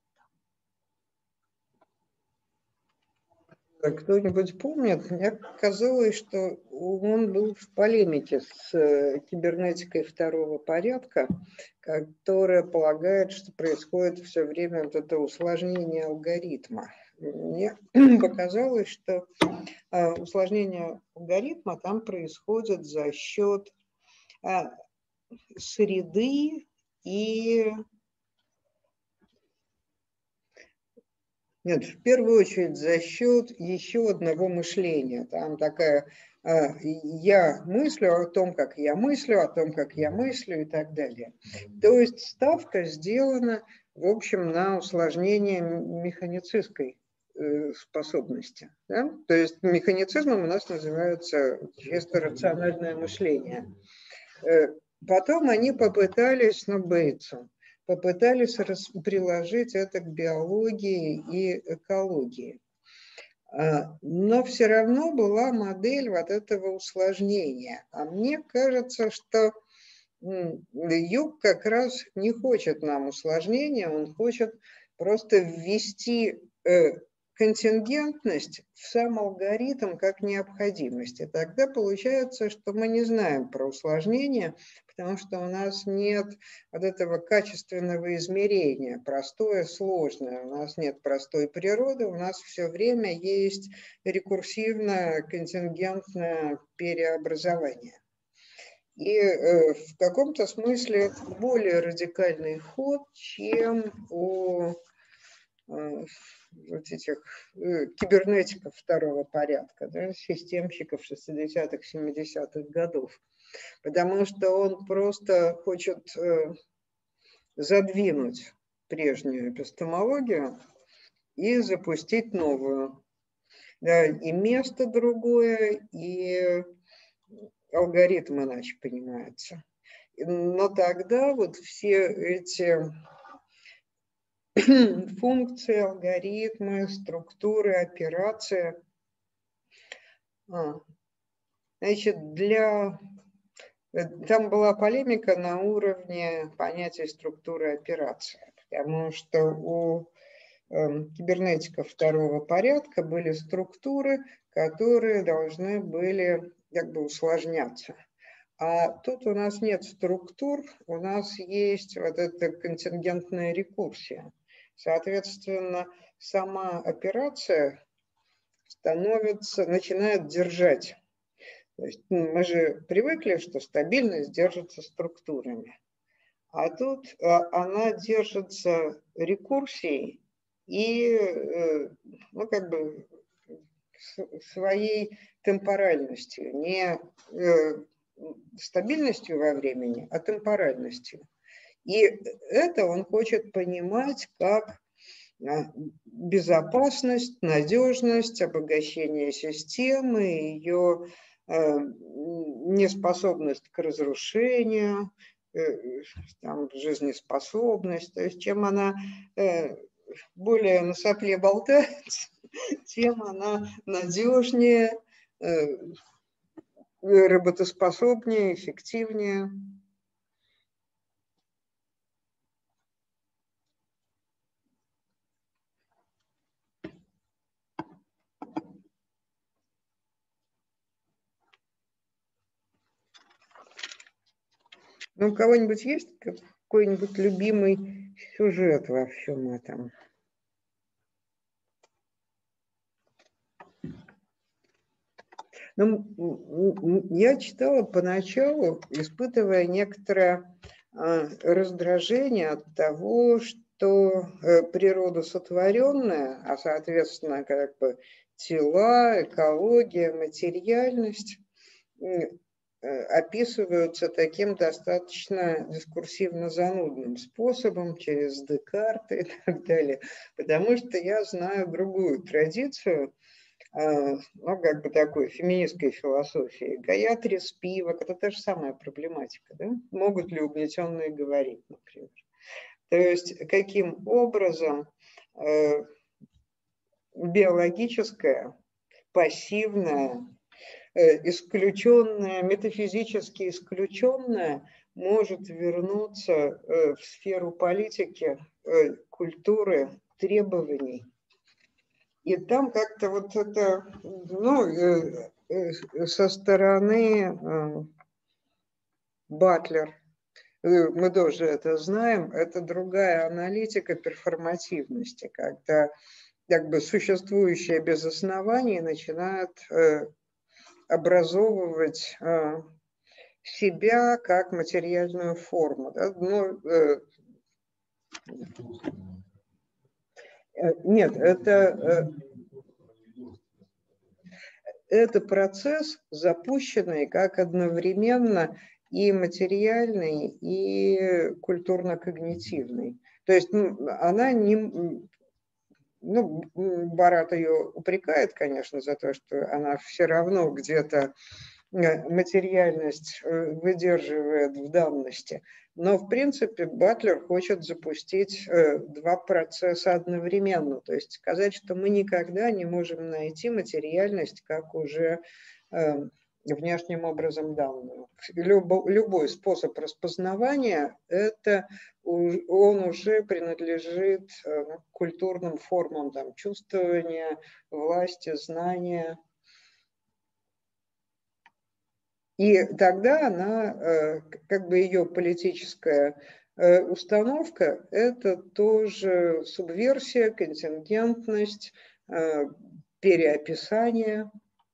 S1: Кто-нибудь помнит? Мне казалось, что он был в полемике с кибернетикой второго порядка, которая полагает, что происходит все время вот это усложнение алгоритма. Мне показалось, что усложнение алгоритма там происходит за счет среды и... Нет, в первую очередь за счет еще одного мышления. Там такая я мыслю о том, как я мыслю, о том, как я мыслю и так далее. То есть ставка сделана, в общем, на усложнение механицистской способности. Да? То есть механицизмом у нас называется чисто рациональное мышление. Потом они попытались, Бейтсом, попытались приложить это к биологии и экологии. Но все равно была модель вот этого усложнения. А мне кажется, что Юг как раз не хочет нам усложнения, он хочет просто ввести контингентность в сам алгоритм как необходимость. И тогда получается, что мы не знаем про усложнение, потому что у нас нет вот этого качественного измерения, простое, сложное. У нас нет простой природы, у нас все время есть рекурсивное контингентное переобразование. И в каком-то смысле это более радикальный ход, чем у вот этих кибернетиков второго порядка, да, системщиков 60-х, 70-х годов. Потому что он просто хочет задвинуть прежнюю эпистемологию и запустить новую. Да, и место другое, и алгоритм иначе понимается. Но тогда вот все эти функции, алгоритмы, структуры, операции, значит, там была полемика на уровне понятия структуры операции, потому что у кибернетиков второго порядка были структуры, которые должны были как бы усложняться. А тут у нас нет структур, у нас есть вот эта контингентная рекурсия. Соответственно, сама операция начинает держать. То есть мы же привыкли, что стабильность держится структурами. А тут она держится рекурсией и как бы своей темпоральностью, не стабильностью во времени, а темпоральностью. И это он хочет понимать как безопасность, надежность, обогащение системы, ее неспособность к разрушению, там, жизнеспособность. То есть чем она более на сопле болтается, тем она надежнее, работоспособнее, эффективнее. Ну, у кого-нибудь есть какой-нибудь любимый сюжет во всем этом? Ну, я читала поначалу, испытывая некоторое раздражение от того, что природа сотворенная, а соответственно как бы тела, экология, материальность описываются таким достаточно дискурсивно занудным способом, через Декарта и так далее, потому что я знаю другую традицию, ну, как бы такой феминистской философии. Гаятри, Спивак – это та же самая проблематика. Да? Могут ли угнетенные говорить, например? То есть каким образом биологическое, пассивное, исключенное, метафизически исключенное может вернуться в сферу политики, культуры, требований. И там как-то вот это, ну, со стороны Батлер, мы тоже это знаем, это другая аналитика перформативности, когда как бы существующее без оснований начинает образовывать себя как материальную форму. Да? Ну, нет, это процесс, запущенный как одновременно и материальный, и культурно-когнитивный. То есть она не... Ну, Барат ее упрекает, конечно, за то, что она все равно где-то материальность выдерживает в данности. Но, в принципе, Батлер хочет запустить два процесса одновременно. То есть сказать, что мы никогда не можем найти материальность как уже внешним образом данную. Любой способ распознавания, он уже принадлежит культурным формам там, чувствования, власти, знания. И тогда она, как бы ее политическая установка, это тоже субверсия, контингентность, переописание.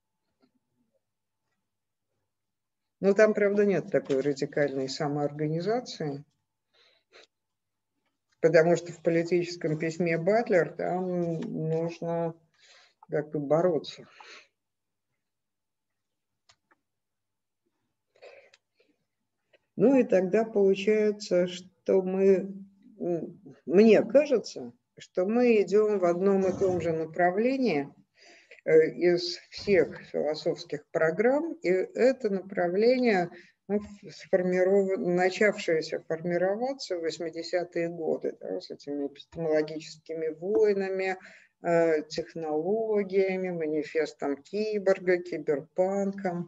S1: Но там, правда, нет такой радикальной самоорганизации, потому что в политическом письме Батлер там нужно как бы бороться. Ну и тогда получается, что мне кажется, что мы идем в одном и том же направлении из всех философских программ, и это направление, начавшееся формироваться в 80-е годы, да, с этими эпистемологическими войнами, технологиями, манифестом киборга, киберпанком.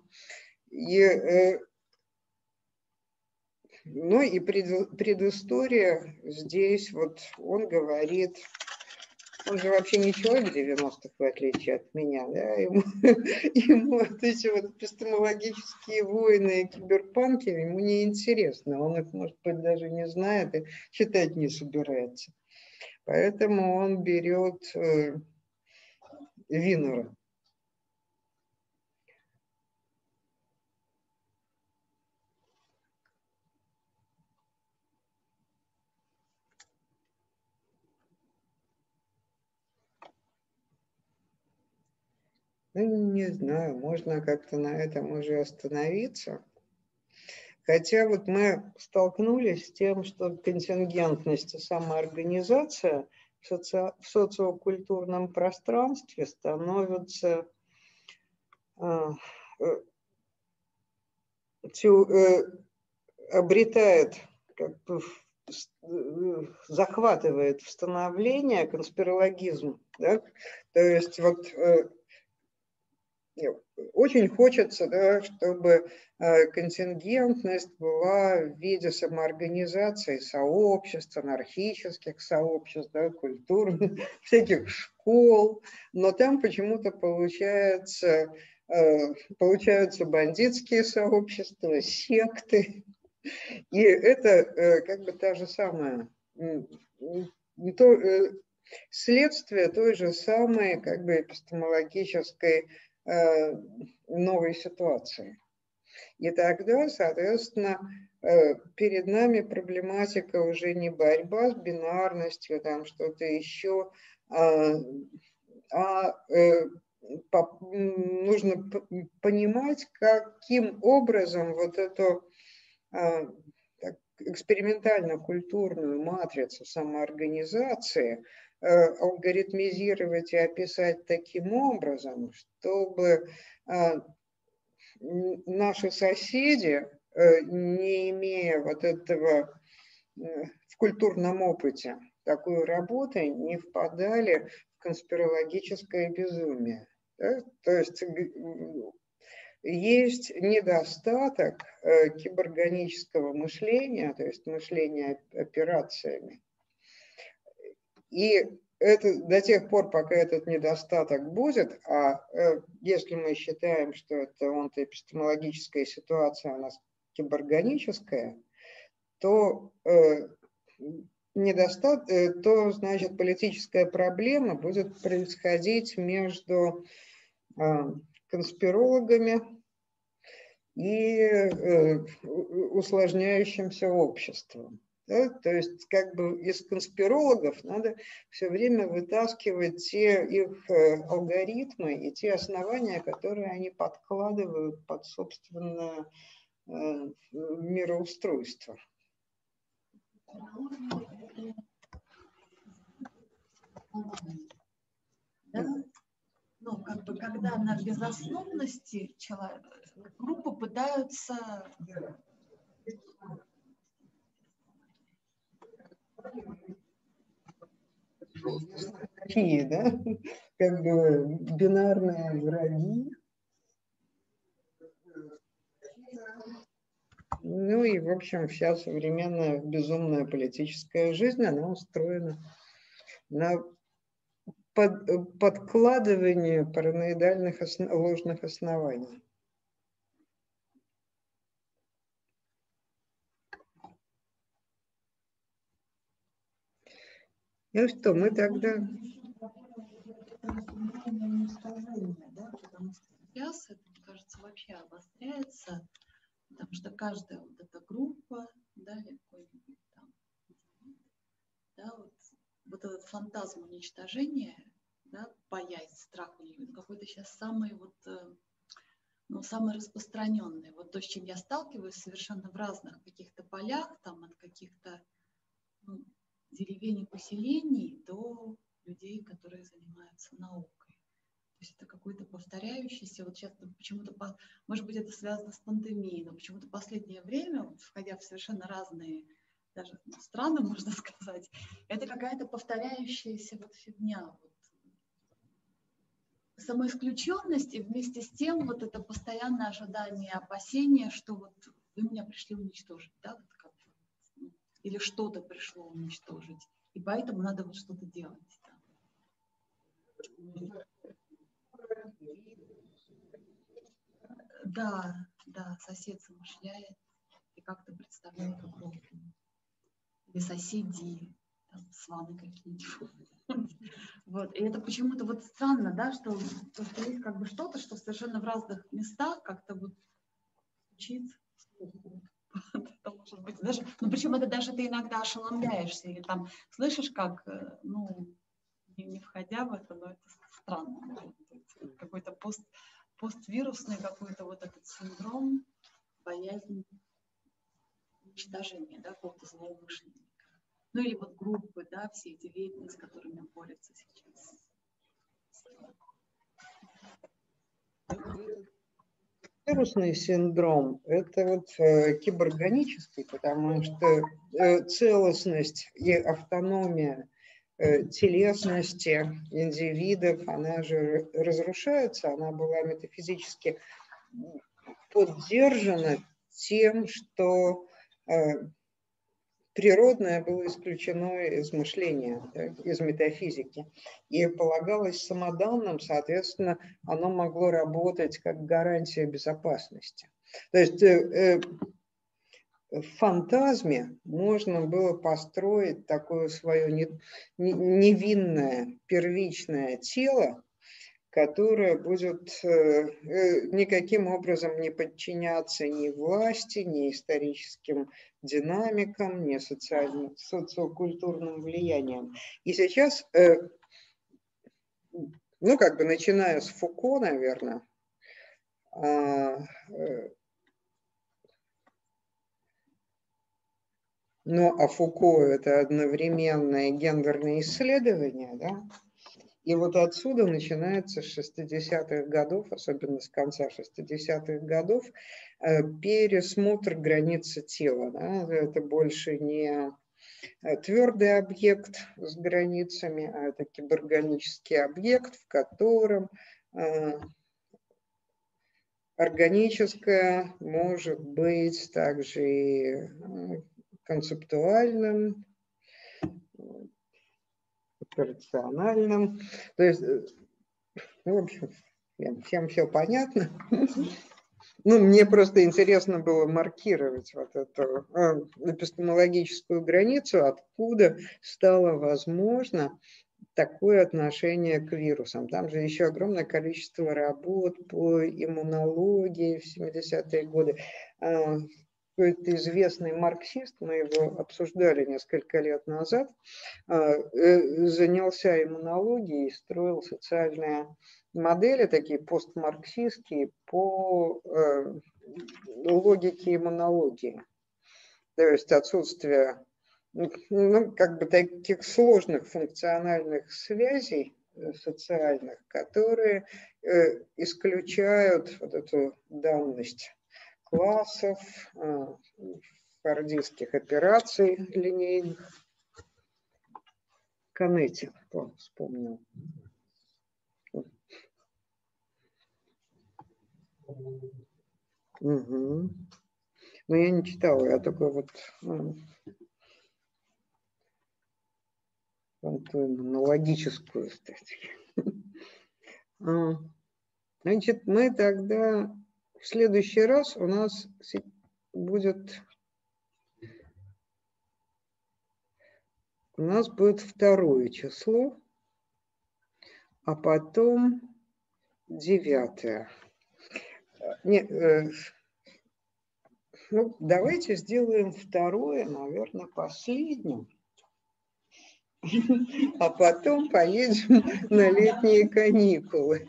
S1: Ну и предыстория здесь, вот он говорит, он же вообще не человек 90-х, в отличие от меня, да, ему вот эти вот эпистемологические войны и киберпанки, ему не интересно, он их, может быть, даже не знает и читать не собирается. Поэтому он берет Винера. Ну, не знаю, можно как-то на этом уже остановиться. Хотя вот мы столкнулись с тем, что контингентность и самоорганизация в социокультурном пространстве становятся, обретает, как бы, захватывает в становление конспирологизм. Да? То есть вот очень хочется, да, чтобы контингентность была в виде самоорганизации сообществ, анархических сообществ, да, культурных, всяких школ, но там почему-то получаются бандитские сообщества, секты, и это как бы та же самая, следствие той же самой как бы эпистемологической новой ситуации. И тогда, соответственно, перед нами проблематика уже не борьба с бинарностью, там что-то еще, нужно понимать, каким образом вот эту экспериментально-культурную матрицу самоорганизации алгоритмизировать и описать таким образом, чтобы наши соседи, не имея вот этого в культурном опыте такой работы, не впадали в конспирологическое безумие. Да? То есть есть недостаток киборганического мышления, то есть мышления операциями. И это до тех пор, пока этот недостаток будет, а если мы считаем, что это онтоэпистемологическая ситуация у нас киборганическая, то то значит политическая проблема будет происходить между конспирологами и усложняющимся обществом. Да? То есть как бы из конспирологов надо все время вытаскивать те их алгоритмы и те основания, которые они подкладывают под собственное мироустройство.
S3: Да? Ну, как бы, когда на безосновности группы пытаются...
S1: Такие, да? Как бы бинарные враги. Ну и, в общем, вся современная безумная политическая жизнь, она устроена на подкладывании параноидальных ложных оснований. Ну что, мы тогда...
S3: Сейчас это, мне кажется, вообще обостряется, потому что каждая вот эта группа, да, или какой-нибудь там, да, вот этот фантазм уничтожения, да, боязнь, страх у нее, какой-то сейчас самый вот, ну, самый распространенный. Вот то, с чем я сталкиваюсь совершенно в разных каких-то полях, там от каких-то деревень и поселений до людей, которые занимаются наукой. То есть это какой-то повторяющийся, вот сейчас почему-то, может быть, это связано с пандемией, но почему-то в последнее время, вот, входя в совершенно разные даже страны, можно сказать, это какая-то повторяющаяся вот фигня. Вот. Самоисключенность и вместе с тем вот это постоянное ожидание, опасение, что вот вы меня пришли уничтожить, да, вот как, или что-то пришло уничтожить, и поэтому надо вот что-то делать. Да, да, сосед замышляет и как-то представляет угрозу. Или соседи, там, сваны какие-нибудь. Вот. И это почему-то вот странно, да, что есть как бы что-то, что совершенно в разных местах как-то вот звучит. Это может быть даже, ну причем это даже ты иногда ошеломляешься или там слышишь, как, ну, не входя в это, но это странно. Какой-то поствирусный какой-то вот этот синдром, боязнь уничтожения, да, какого-то злоумышленника. Ну или вот группы, да, все эти ведьмы, с которыми борются сейчас.
S1: Вирусный синдром – это вот киборганический, потому что целостность и автономия телесности индивидов, она же разрушается, она была метафизически поддержана тем, что природное было исключено из мышления, да, из метафизики, и полагалось самоданным, соответственно, оно могло работать как гарантия безопасности. То есть в фантазме можно было построить такое свое невинное первичное тело, которое будет никаким образом не подчиняться ни власти, ни историческим динамикам, ни социокультурным влияниям. И сейчас, ну, как бы начиная с Фуко, наверное, ну, а Фуко – это одновременное гендерное исследование, да? И вот отсюда начинается с 60-х годов, особенно с конца 60-х годов, пересмотр границы тела. Да? Это больше не твердый объект с границами, а это киборганический объект, в котором органическое может быть также и концептуальным, операциональным. То есть, ну, в общем, всем все понятно. Ну, мне просто интересно было маркировать вот эту эпистемологическую границу, откуда стало возможно такое отношение к вирусам. Там же еще огромное количество работ по иммунологии в 70-е годы. Какой-то известный марксист, мы его обсуждали несколько лет назад, занялся иммунологией, строил социальные модели, такие постмарксистские, по логике иммунологии. То есть отсутствие, ну, как бы таких сложных функциональных связей социальных, которые исключают вот эту данность классов, фордистских операций линейных. Канетти, вспомнил. Угу. Но я не читала, я только вот логическую статью. Значит, мы тогда в следующий раз у нас будет второе число, а потом 9. Нет, ну, давайте сделаем второе, наверное, последним, а потом поедем на летние каникулы.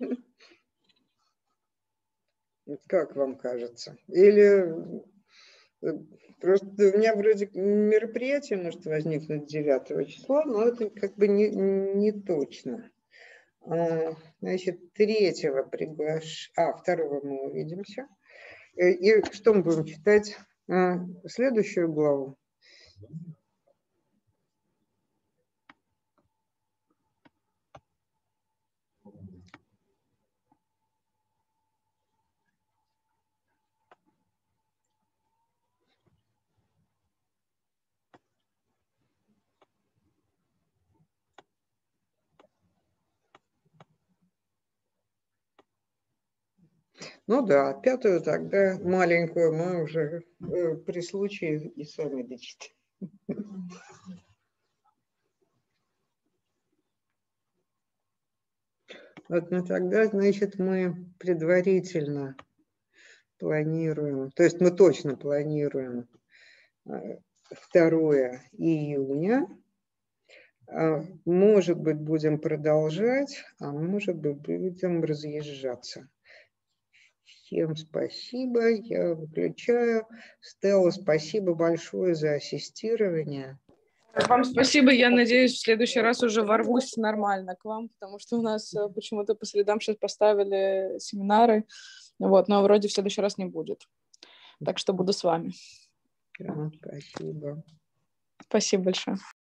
S1: Как вам кажется? Или просто у меня вроде мероприятие может возникнуть 9 числа, но это как бы не точно. Значит, 3-го 2-го мы увидимся. И что мы будем читать? Следующую главу. Ну да, 5-ю тогда маленькую мы уже при случае и сами дочитаем. Вот, ну тогда, значит, мы предварительно планируем, то есть мы точно планируем 2 июня. Может быть, будем продолжать, а может быть, будем разъезжаться. Всем спасибо. Я выключаю. Стелла, спасибо большое за ассистирование.
S5: Вам спасибо. Я надеюсь, в следующий раз уже ворвусь нормально к вам, потому что у нас почему-то по средам сейчас поставили семинары, вот, но вроде в следующий раз не будет. Так что буду с вами.
S1: Спасибо.
S5: Спасибо большое.